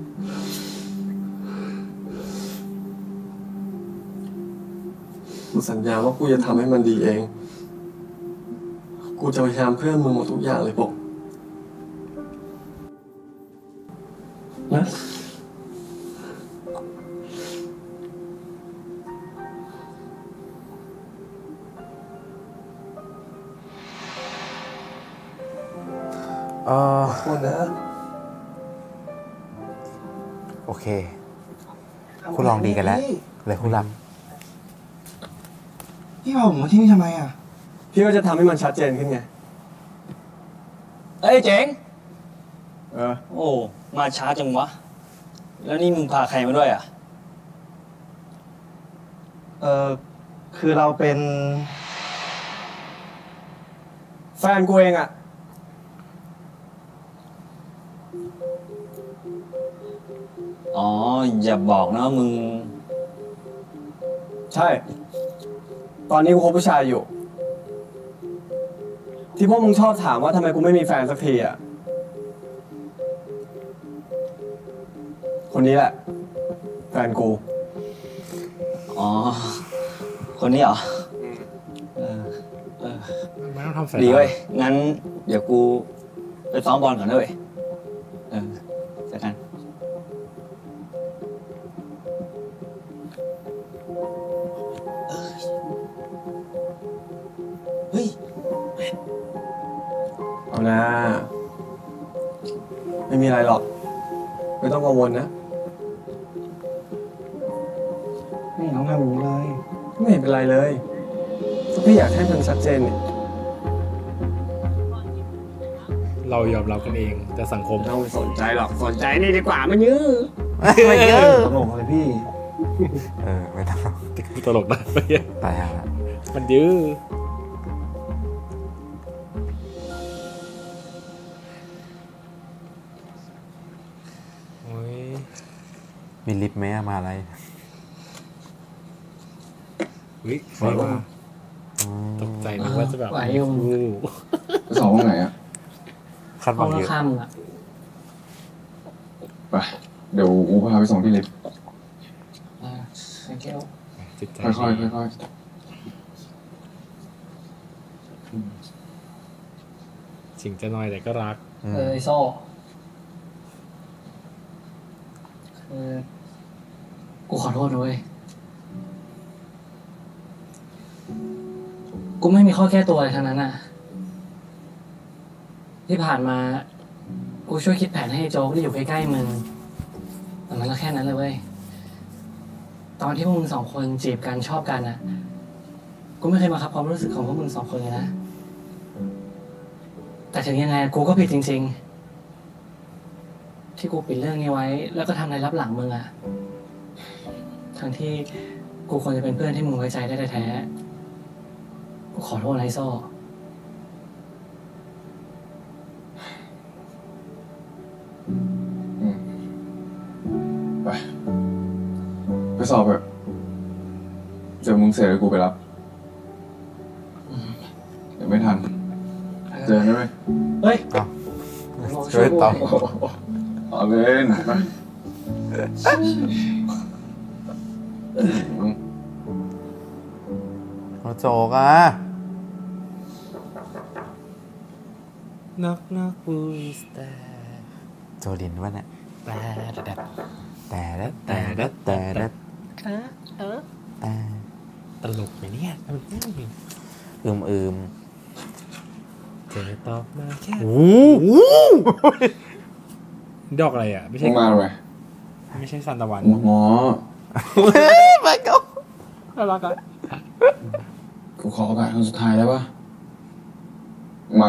กูสัญญาว่ากูจะทำให้มันดีเองกูจะพยายามเพื่อมึงหมดทุกอย่างเลยปกนะเออคุณนะโอเค คุณลองดีกันแล้ว เลยคุณรับพี่พาผมมาที่นี่ทำไมอ่ะพี่ก็จะทำให้มันชัดเจนขึ้นไงเอ้ยเจ๋งเออโอ้ มาช้าจังวะ แล้วนี่มึงพาใครมาด้วยอ่ะเออคือเราเป็นแฟนกูเองอ่ะอ๋อ อย่าบอกนะว่ามึงใช่ ตอนนี้กูคบผู้ชายอยู่ ที่พวกมึงชอบถามว่าทำไมกูไม่มีแฟนสักทีอ่ะ คนนี้แหละ แฟนกูอ๋อ คนนี้เหรอ เออ เออไม่ต้องทำสายดีตาเว้ย งั้น เดี๋ยวกูไปซ้อมบอลก่อนด้วยเออเจอกัน เฮ้ยเอานะ ไม่มีอะไรหรอก ไม่ต้องกังวลนะไม่เห็นต้องทำอย่างนี้เลยไม่เห็นเป็นไรเลยก็พี่อยากให้มันชัดเจนนี่เรายอมรับกันเอง แต่สังคมไม่ต้องไปสนใจหรอก สนใจนี่ดีกว่ามันยื้อไม่เยอะตลกเลยพี่เออ ไม่ต้องตลกนะไม่ใช่ตายห่าละมันยื้อโอ้ยมีลิฟต์ไหมอะมาอะไรวิใครว่าตกใจนึกว่าจะแบบไหวอยู่อู้ไปสอบห้องไหนอ่ะคัดห้วัองงเยอะข้างๆมึงอะไป เดี๋ยวอูพาไปส่งที่ลิฟต์อ่าไอ้แก้วจิตใจค่อยๆค่อยถึงจะน้อยแต่ก็รักอืมเออไอโซ่คือกูขอโทษนะเว้ยกูไม่มีข้อแก้ตัวอะไรทั้งนั้นอ่ะ ที่ผ่านมา กูช่วยคิดแผนให้โจ๊กที่อยู่ใกล้ๆมึงแต่มันก็แค่นั้นเลยเว้ย ตอนที่พวกมึงสองคนจีบกันชอบกันอ่ะ กูไม่เคยมาคับความรู้สึกของพวกมึงสองคนเลยนะ แต่ถึงยังไงกูก็ผิดจริง ๆ ที่กูปิดเรื่องนี้ไว้ แล้วก็ทำอะไรรับหลังมึงอะทั้งที่กูควรจะเป็นเพื่อนที่มึงไว้ใจได้แท้ๆกูขอโทษนะไอ้โซ่ๆอืมไป ไปสอบเถอะเดี๋ยวมึงเสร็จแล้วกูไปรับ เดี๋ยวไม่ทัน เจอกันด้วยเฮ้ยเอาช่วยต่อเอาเล่นไปโอ้โจกอ่ะนักนักบูสแต่โจลินวะเนี่ยแต่แต่แต่ละแต่ละแต่ละแต่ตลกไหมเนี่ยมันอืมอืมเจอตอบมาแค่โอ้โหดอกอะไรอ่ะ ไม่มึใช่งมาไหมไม่ใช่ซันตะวันหมอไปก็น่ารักอ่ะกูขอโอกาสครั้งสุดท้ายได้ปะไม่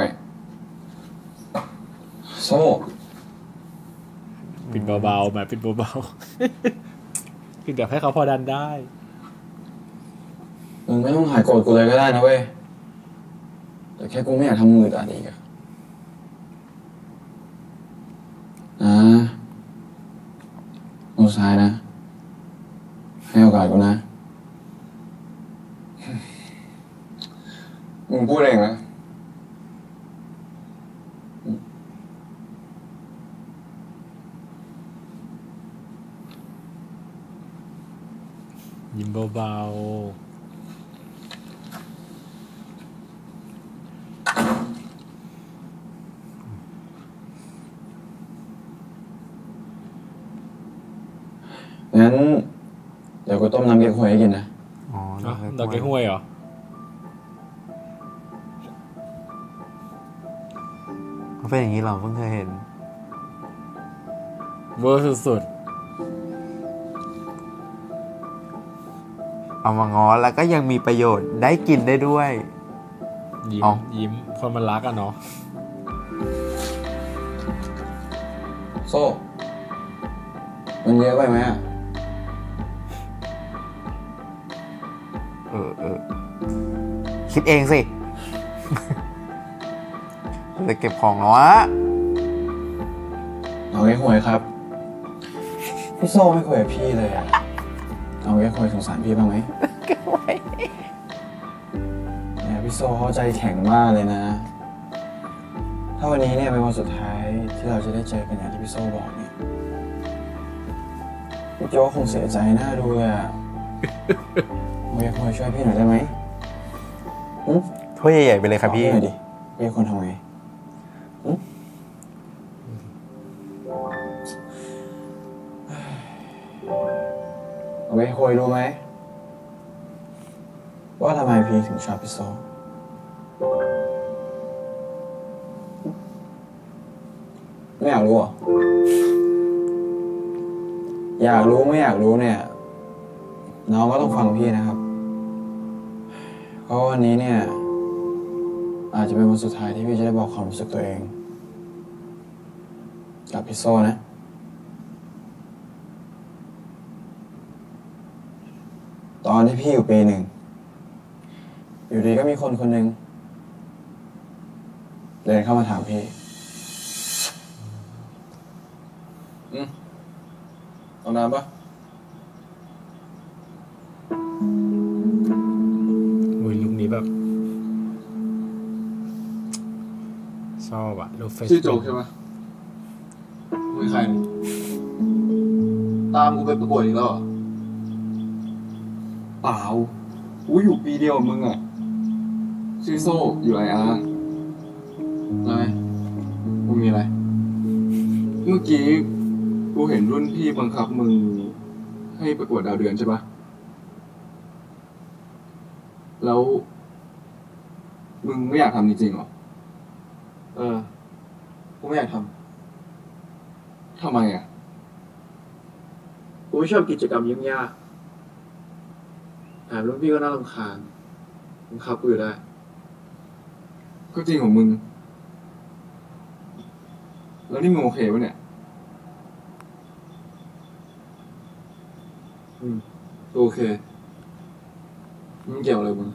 โซ่ปิดเบาๆมาปิดเบาๆ ปิดแบบให้เขาพอดันได้มึงไม่ต้องหายโกรธกูเลยก็ได้นะเว้ย แต่แค่กูไม่อยากทำมืออันอีกอะนะโอ้ซ้ายนะ ให้โอกาสกูนะ มึงพูดเองนะยิ้มเบางั้น เดี๋ยวกูต้มน้ำเก๊กฮวยให้กินนะอ๋ออ๋อดอกเก๊กฮวยเหรอเขาเป็นอย่างนี้เหรอเพิ่งเคยเห็นเวอร์สุดเอามาง้อแล้วก็ยังมีประโยชน์ได้กินได้ด้วยๆยิ้มอ๋อยิ้มคนมันรักอะเนาะโซ่ มันเยอะไปไหมอ่ะเออเออคิดเองสิ จะเก็บของเนาะเอาเก๊กฮวยครับ พี่โซ่ไม่คุยกับพี่เลยอ่ะ เอาเก๊กฮวยสงสารพี่บ้างไหมเนี่ยพี่โซ่เข้าใจแข็งมากเลยนะ ถ้าวันนี้เนี่ยเป็นวันสุดท้ายที่เราจะได้เจอกันอย่างที่พี่โซ่บอกเนี่ยพี่โจ้คงเสียใจหน้าดูเลยอ่ะ เอาเก๊กฮวยช่วยพี่หน่อยได้ไหมถ้วยใหญ่ๆไปเลยครับพี่ขอหน่อยดิพี่คนทำไงอืมเอาไปคุยรู้ไหมว่าทำไมพี่ถึงชอบพี่โซไม่อยากรู้เหรออยากรู้ไม่อยากรู้เนี่ยน้องก็ต้องฟังพี่นะครับเพราะวันนี้เนี่ยอาจจะเป็นวันสุดท้ายที่พี่จะได้บอกความรู้สึกตัวเองกับพี่โซ่นะตอนที่พี่อยู่ปีหนึ่งอยู่ดีก็มีคนคนหนึ่งเดินเข้ามาถามพี่อืมเอาน้ำปะอุ้ยลุคนี้แบบ ชอบอะรูปเฟซชื่อโจกใช่ปะมึงใครนี่ตามกูไปประกวดอีกแล้วเหรอเปล่ากูอยู่ปีเดียวกับมึงอ่ะชื่อโซ่อยู่ไออาร์อะไรมึงมีอะไร เมื่อกี้กูเห็นรุ่นพี่บังคับมึงให้ประกวดดาวเดือนใช่ปะแล้วมึงไม่อยากทำจริงๆหรอเออกูไม่อยากทำทำไมอ่ะกูไม่ชอบกิจกรรมยุ่งยากแถมรุ่นพี่ก็น่ารำคาญบังคับกูอยู่ได้ก็จริงของมึงแล้วนี่มึงโอเคปะเนี่ยอืมโอเคมึงเกี่ยวอะไรมึง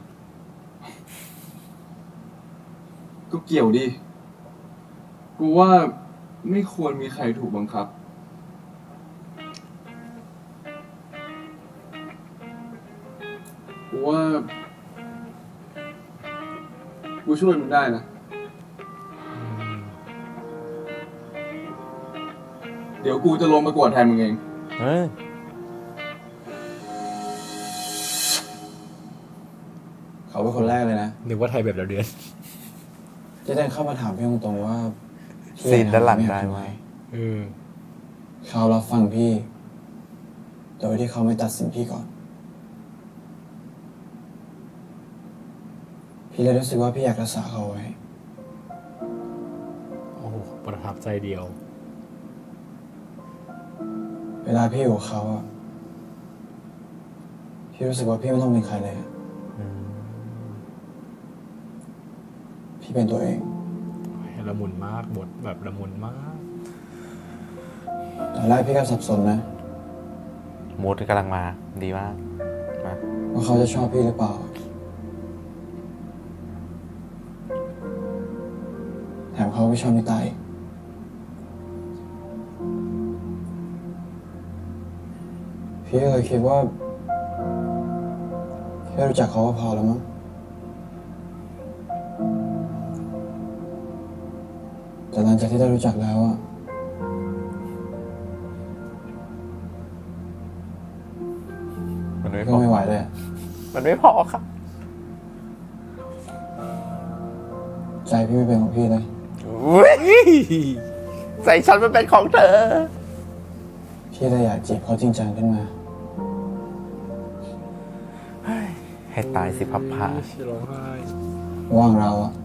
ก็เกี่ยวดิกูว่าไม่ควรมีใครถูกบังคับกูว่ากูช่วยมึงได้นะเดี๋ยวกูจะลงประกวดแทนมึงเองเออเขาเป็นคนแรกเลยนะนึกว่าไทยแบบดาวเดือนที่เดินเข้ามาถามพี่ตรงๆว่าพี่ซีนด้านหลังได้ทำไหมไมเออเขารับฟังพี่โดยที่เขาไม่ตัดสินพี่ก่อน พี่เลยรู้สึกว่าพี่อยากรักษาเขาไว้โอ้โหประทับใจเดียวเวลาพี่อยู่กับเขาอะพี่รู้สึกว่าพี่ไม่ต้องเป็นใครเลยอะพี่เป็นตัวเองละมุนมากบทแบบละมุนมากตอนแรกพี่ก็สับสนนะมูดกำลังมา ดีมากมาว่าเขาจะชอบพี่หรือเปล่า แถมเขาไม่ชอบนิตายพี่ก็เลยคิดว่าแค่รู้จักเขาก็พอแล้วมั้งแต่หลังจากที่ได้รู้จักแล้วอะมันไม่พก็อไม่ไหวเลยอะมันไม่พอครับใจพี่ไม่เป็นของพี่เลยอุ๊ยใส่ฉันมันเป็นของเธอพี่เลยอยากจีบเขาจริงจังขึ้นมาให้ตายสิพับผาชิร้องไห้ระหว่างเราอะ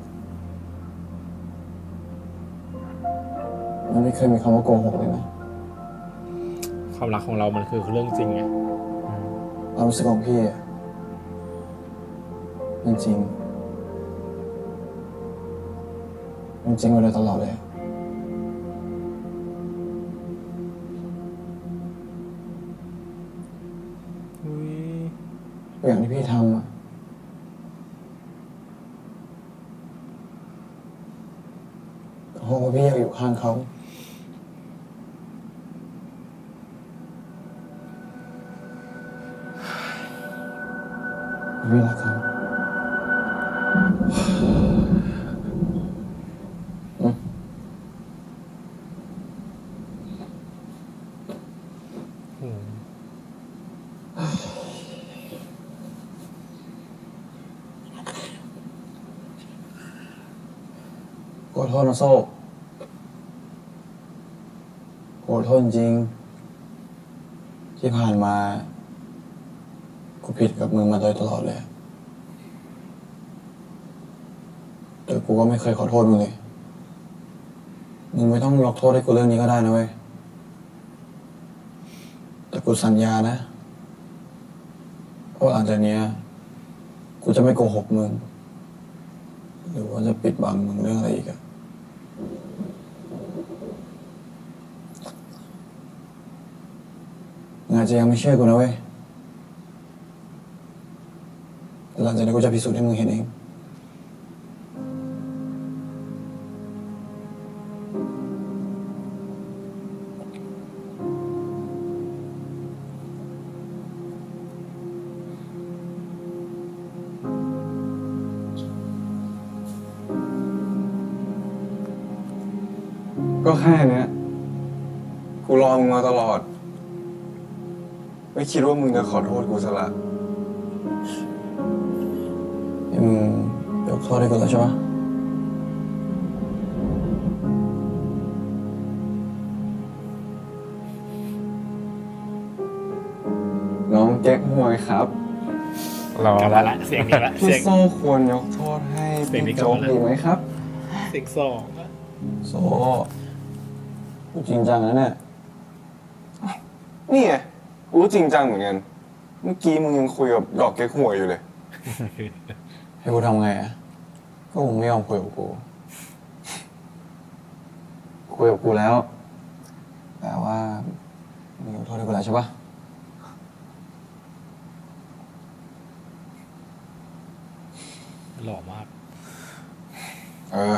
มันไม่เคยมีคำว่าโกหกเลยนะความรักของเรามันคือเรื่องจริงไงความรู้สึกของพี่อะมันจริงมันจริงมาโดยตลอดเลยอย่างที่พี่ทำอะเพราะว่าพี่อยากอยู่ข้างเขาพี่รักเขาขอโทษนะโซ่ขอโทษจริงที่ผ่านมากูผิดกับมึงมาโดยตลอดเลยแต่กูก็ไม่เคยขอโทษมึงเลยมึงไม่ต้องยกโทษให้กูเรื่องนี้ก็ได้นะเว้ยแต่กูสัญญานะว่าหลังจากนี้กูจะไม่โกหกมึงหรือว่าจะปิดบังมึงเรื่องอะไรอีกอะมึงอาจจะยังไม่เชื่อกูนะเว้ยแต่หลังจากนี้กูจะพิสูจน์ให้มึงเห็นเองก็แค่เนี้ยกูรอมึงมาตลอดไม่คิดว่ามึงจะขอโทษกูซะละมึงยกโทษให้กูแล้วใช่ปะน้องเก๊กฮวยครับรอกลับแล้มาว ละเสียงนี้ละพี่เสียงโซ่ควรยกโทษให้เสียงนี้พี่กลับโจ๊กมาแล้วดีไหมครับเสียงสองโซ่กูจริงจังนะเนี่ยนี่ไงกูจริงจังเหมือนกัน เมื่อกี้มึงยังคุยกับดอกเก๊กฮวยอยู่เลยให้กูทำไงอ่ะก็มึงไม่ยอมคุยกับกูคุยกับกูแล้วแปลว่ามึงยกโทษให้กูแล้วใช่ปะหล่อมากเออ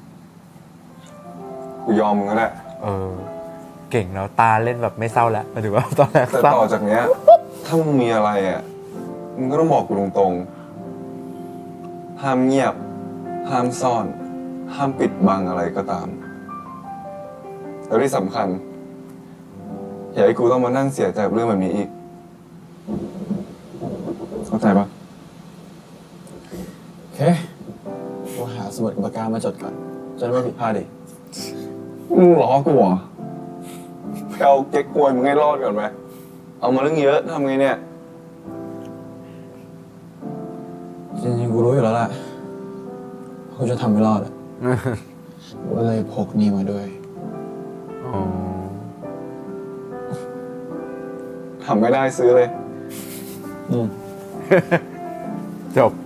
กูยอมมึงก็ได้เออ เก่งแล้วตาเล่นแบบไม่เศร้าแล้วหมายถึงว่าตอนแรกแต่เศร้าต่อจากเนี้ย ถ้ามึงมีอะไรอ่ะ มึงก็ต้องบอกกูตรงๆ ห้ามเงียบ ห้ามซ่อน ห้ามปิดบังอะไรก็ตาม แล้วที่สำคัญ อย่าให้กูต้องมานั่งเสียใจกับเรื่องแบบนี้อีก เข้าใจปะโอเคกูหาสมุดกับปากกามาจดก่อนจะได้ไม่ผิดพลาดดิมึงล้อกูเหรอไปเอาเก๊กฮวยมึงให้รอดก่อนไหม เอามาเรื่องเยอะทำไงเนี่ยจริงๆกูรู้อยู่แล้วแหละกูจะทำไม่รอดอ่ะกูเลยพกนี่มาด้วยอ๋อทำไม่ได้ซื้อเลยอืมจบ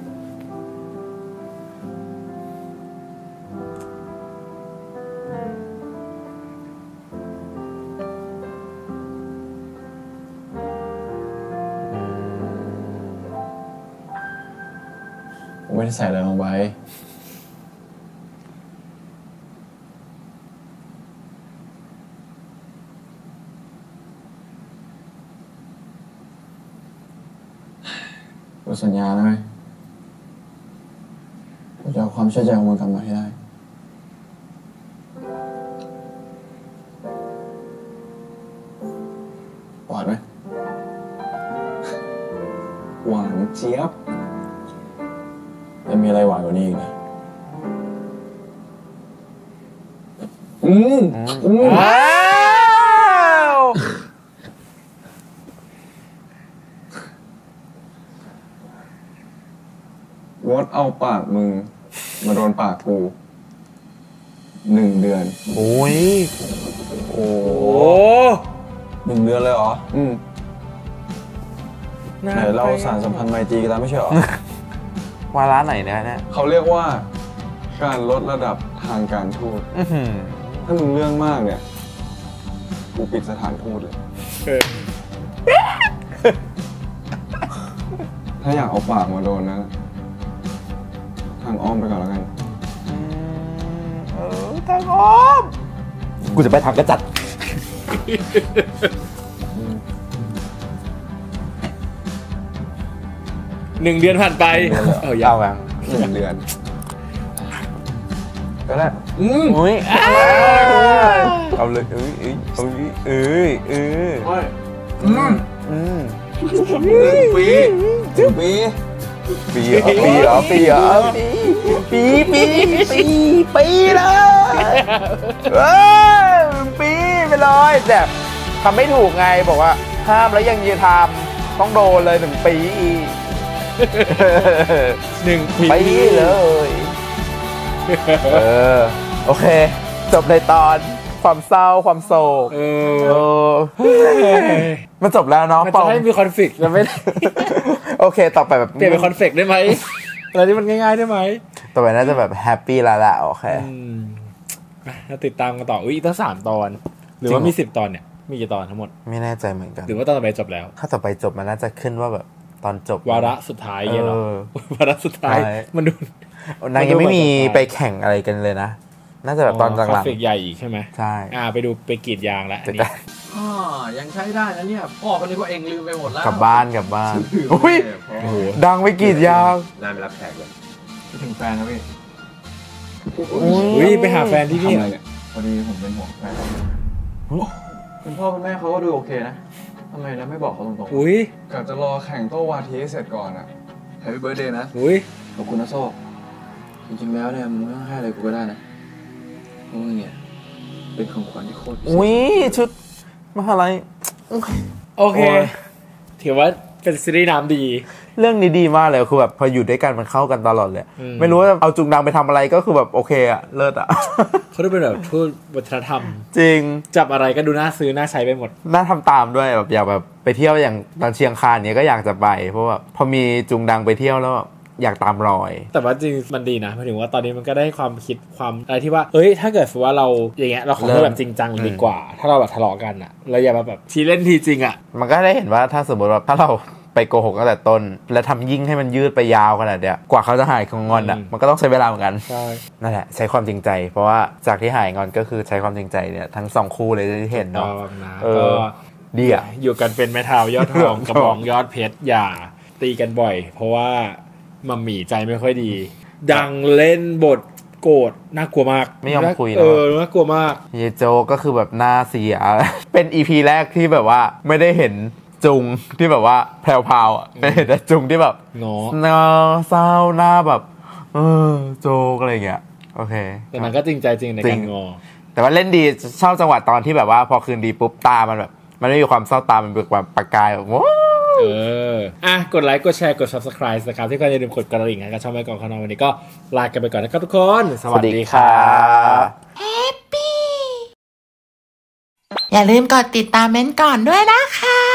ผมไม่ได้ใส่อะไรลงไปกูสัญญานะเว้ยกูจะเอาความเชื่อใจของมึงกลับมาให้ได้หวานไหมหวานเจี๊ยบจะมีอะไรหวานกว่านี้อีกนะอืมอืมว้าวเอาปากมึงมาโดนปากกูหนึ่งเดือนโอ้ยโอ้โอ้หนึ่งเดือนเลยเหรออืมไหนเราสารสัมพันธ์ไมตรีกันแล้วไม่ใช่เหรอวาระไหนเนี่ยเนี่ยเขาเรียกว่าการลดระดับทางการทูตอื้อหือถ้ามึงเรื่องมากเนี่ยกูปิดสถานทูตเลยเออถ้าอยากเอาปากมาโดนนะ ทางอ้อมไปก่อนแล้วกันอืมเออทางอ้อมกูจะไปทางกระจัดหนึ่งเดือนผ่านไปเออยาวเอาอ่ะหนึ่งเดือน ก็ได้อืมอุ้ยเอาเลยเอ้ยเอ้ยเอ้ยเอ้ยเอ้ยอืมอืมปีปีปีเหรอปีเหรอปีเหรอปีปีปีปีเลยเอ้ยปีไปเลยแต่ทำไม่ถูกไงบอกว่าห้ามแล้วยังยืนทำต้องโดนเลยหนึ่งปีหนึ่งปีปีเลยเออโอเค จบในตอนความเศร้าความโศกเอเอออมันจบแล้วเนาะมันปจะองให้มีคอนฟ lict แล้วไม่ได้โอเคต่อไปแบบเปลี่ยนเป็นคอนเฟกต์ได้ไหมอะไรที่มันง่ายๆได้ไหมต่อไปน่าจะแบบแฮปปี้แล้วแหละโอเคอืมอ่ะเราติดตามกันต่ออุ้ยตั้งสามตอน หรือว่าจริงเหรอมีสิบตอนเนี่ย มีกี่ตอนทั้งหมดไม่แน่ใจเหมือนกันหรือว่าตอนต่อไปจบแล้วถ้าต่อไปจบมันน่าจะขึ้นว่าแบบตอนจบวาระสุดท้ายเงี้ยเหรอเออวาระสุดท้ายใช่มันดูนางยังไม่มีมันดูเหมือนไปแข่งอะไรกันเลยนะ น่าจะแบบตอนหคอนลังเฟกต์ใหญ่อีกใช่ไหมๆใช่อ่าไปดูไปกรีดยางแล้วอันแต่นี้อ่ายังใช้ได้นะเนี่ยพ่อก็นึกว่าเองลืมไปหมดแล้วกลับบ้านกลับบ้านอุ้ยโอ้โหดังไปกรีดยางนายไปรับแขกเลยคิดถึงแฟนนะพี่อุ้ยไปหาแฟนที่นี่ทำอะไรเนี่ยพอดีผมเป็นห่วงแฟนคุณพ่อคุณแม่เขาก็ดูโอเคนะทำไมนะไม่บอกเขาตรงอุ้ยกะจะรอแข่งโต้วาทีให้เสร็จก่อนอ่ะ แฮปปี้เบิร์ดเดย์นะอุ้ยๆขอบคุณนะโซ่จริงๆแล้วเนี่ยมึงไม่ต้องให้อะไรกูก็ได้นะเพราะมึงเนี่ยเป็นของขวัญที่โคตรพิเศษอุ้ยชุดมหาลัยโอเคโอ้ยถือว่าเป็นซีรีส์น้ำดีเรื่องนี้ดีมากเลยคือแบบพออยู่ด้วยกันมันเข้ากันตลอดเลยอืมไม่รู้ว่าเอาจุงดังไปทำอะไรก็คือแบบโอเคอะเลิศอะเขาดูเป็นแบบทูตวัฒนธรรมจริงจับอะไรก็ดูน่าซื้อน่าใช้ไปหมดน่าทำตามด้วยแบบอยากแบบไปเที่ยวอย่างตอนเชียงคานเนี้ยก็อยากจะไปเพราะว่าพอมีจุงดังไปเที่ยวแล้วแบบอยากตามรอยแต่ว่าจริงมันดีนะหมายถึงว่าตอนนี้มันก็ได้ความคิดความอะไรที่ว่าเอ้ยถ้าเกิดว่าเราอย่างเงี้ยเราขอโทษแบบจริงจังเลยดีกว่า ถ้าเราแบบทะเลาะกันอ่ะเราอย่ามาแบบทีเล่นทีจริงอ่ะมันก็ได้เห็นว่าถ้าสมมติว่าถ้าเราไปโกหกตั้งแต่ต้น แล้วทำยิ่งให้มันยืดไปยาวขนาดเนี้ยกว่าเขาจะหายของงอนอ่ะอืมมันก็ต้องใช้เวลาเหมือนกันใช่นั่นแหละใช้ความจริงใจ เพราะว่าจากที่หายงอนก็คือใช้ความจริงใจเนี่ยทั้งสองคู่เลยที่เห็นตอเนาะงนะเอก็อ ดีอ่ะอยู่กันเป็นแม่เท้ายอดทอง กระบองยอดเพชรอย่าตีกันบ่อย เพราะว่ามัมหมี่ใจไม่ค่อยดี ดังเล่นบทโกรธน่ากลัวมากไม่ยอมคุยเนอะเออน่ากลัวมากเยโจก็คือแบบหน้าเสีย เป็นอีพีแรกที่แบบว่าไม่ได้เห็นจุงที่แบบว่าแพรวๆอ่ะไม่เห็นแต่จุงที่แบบเนาะเนาเศร้าหน้าแบบ เออโจกอะไรอย่างเงี้ยโอเคแต่มันก็จริงใจจริงในจริกาง รงอแต่ว่าเล่นดีชอบจังหวะตอนที่แบบว่าพอคืนดีปุ๊บตามันแบบ มันไม่มีความเศร้าตามันเบิกความประกายแบบว้าวเออ อ่ะ กดไลค์ กดแชร์ กด subscribe นะครับ ที่ก็อย่าลืมกดกระดิ่งนะครับช่องแม่กองขนมวันนี้ก็ลากันไปก่อนนะครับทุกคน สวัสดีครับอย่าลืมกดติดตามเม้นท์ก่อนด้วยนะคะ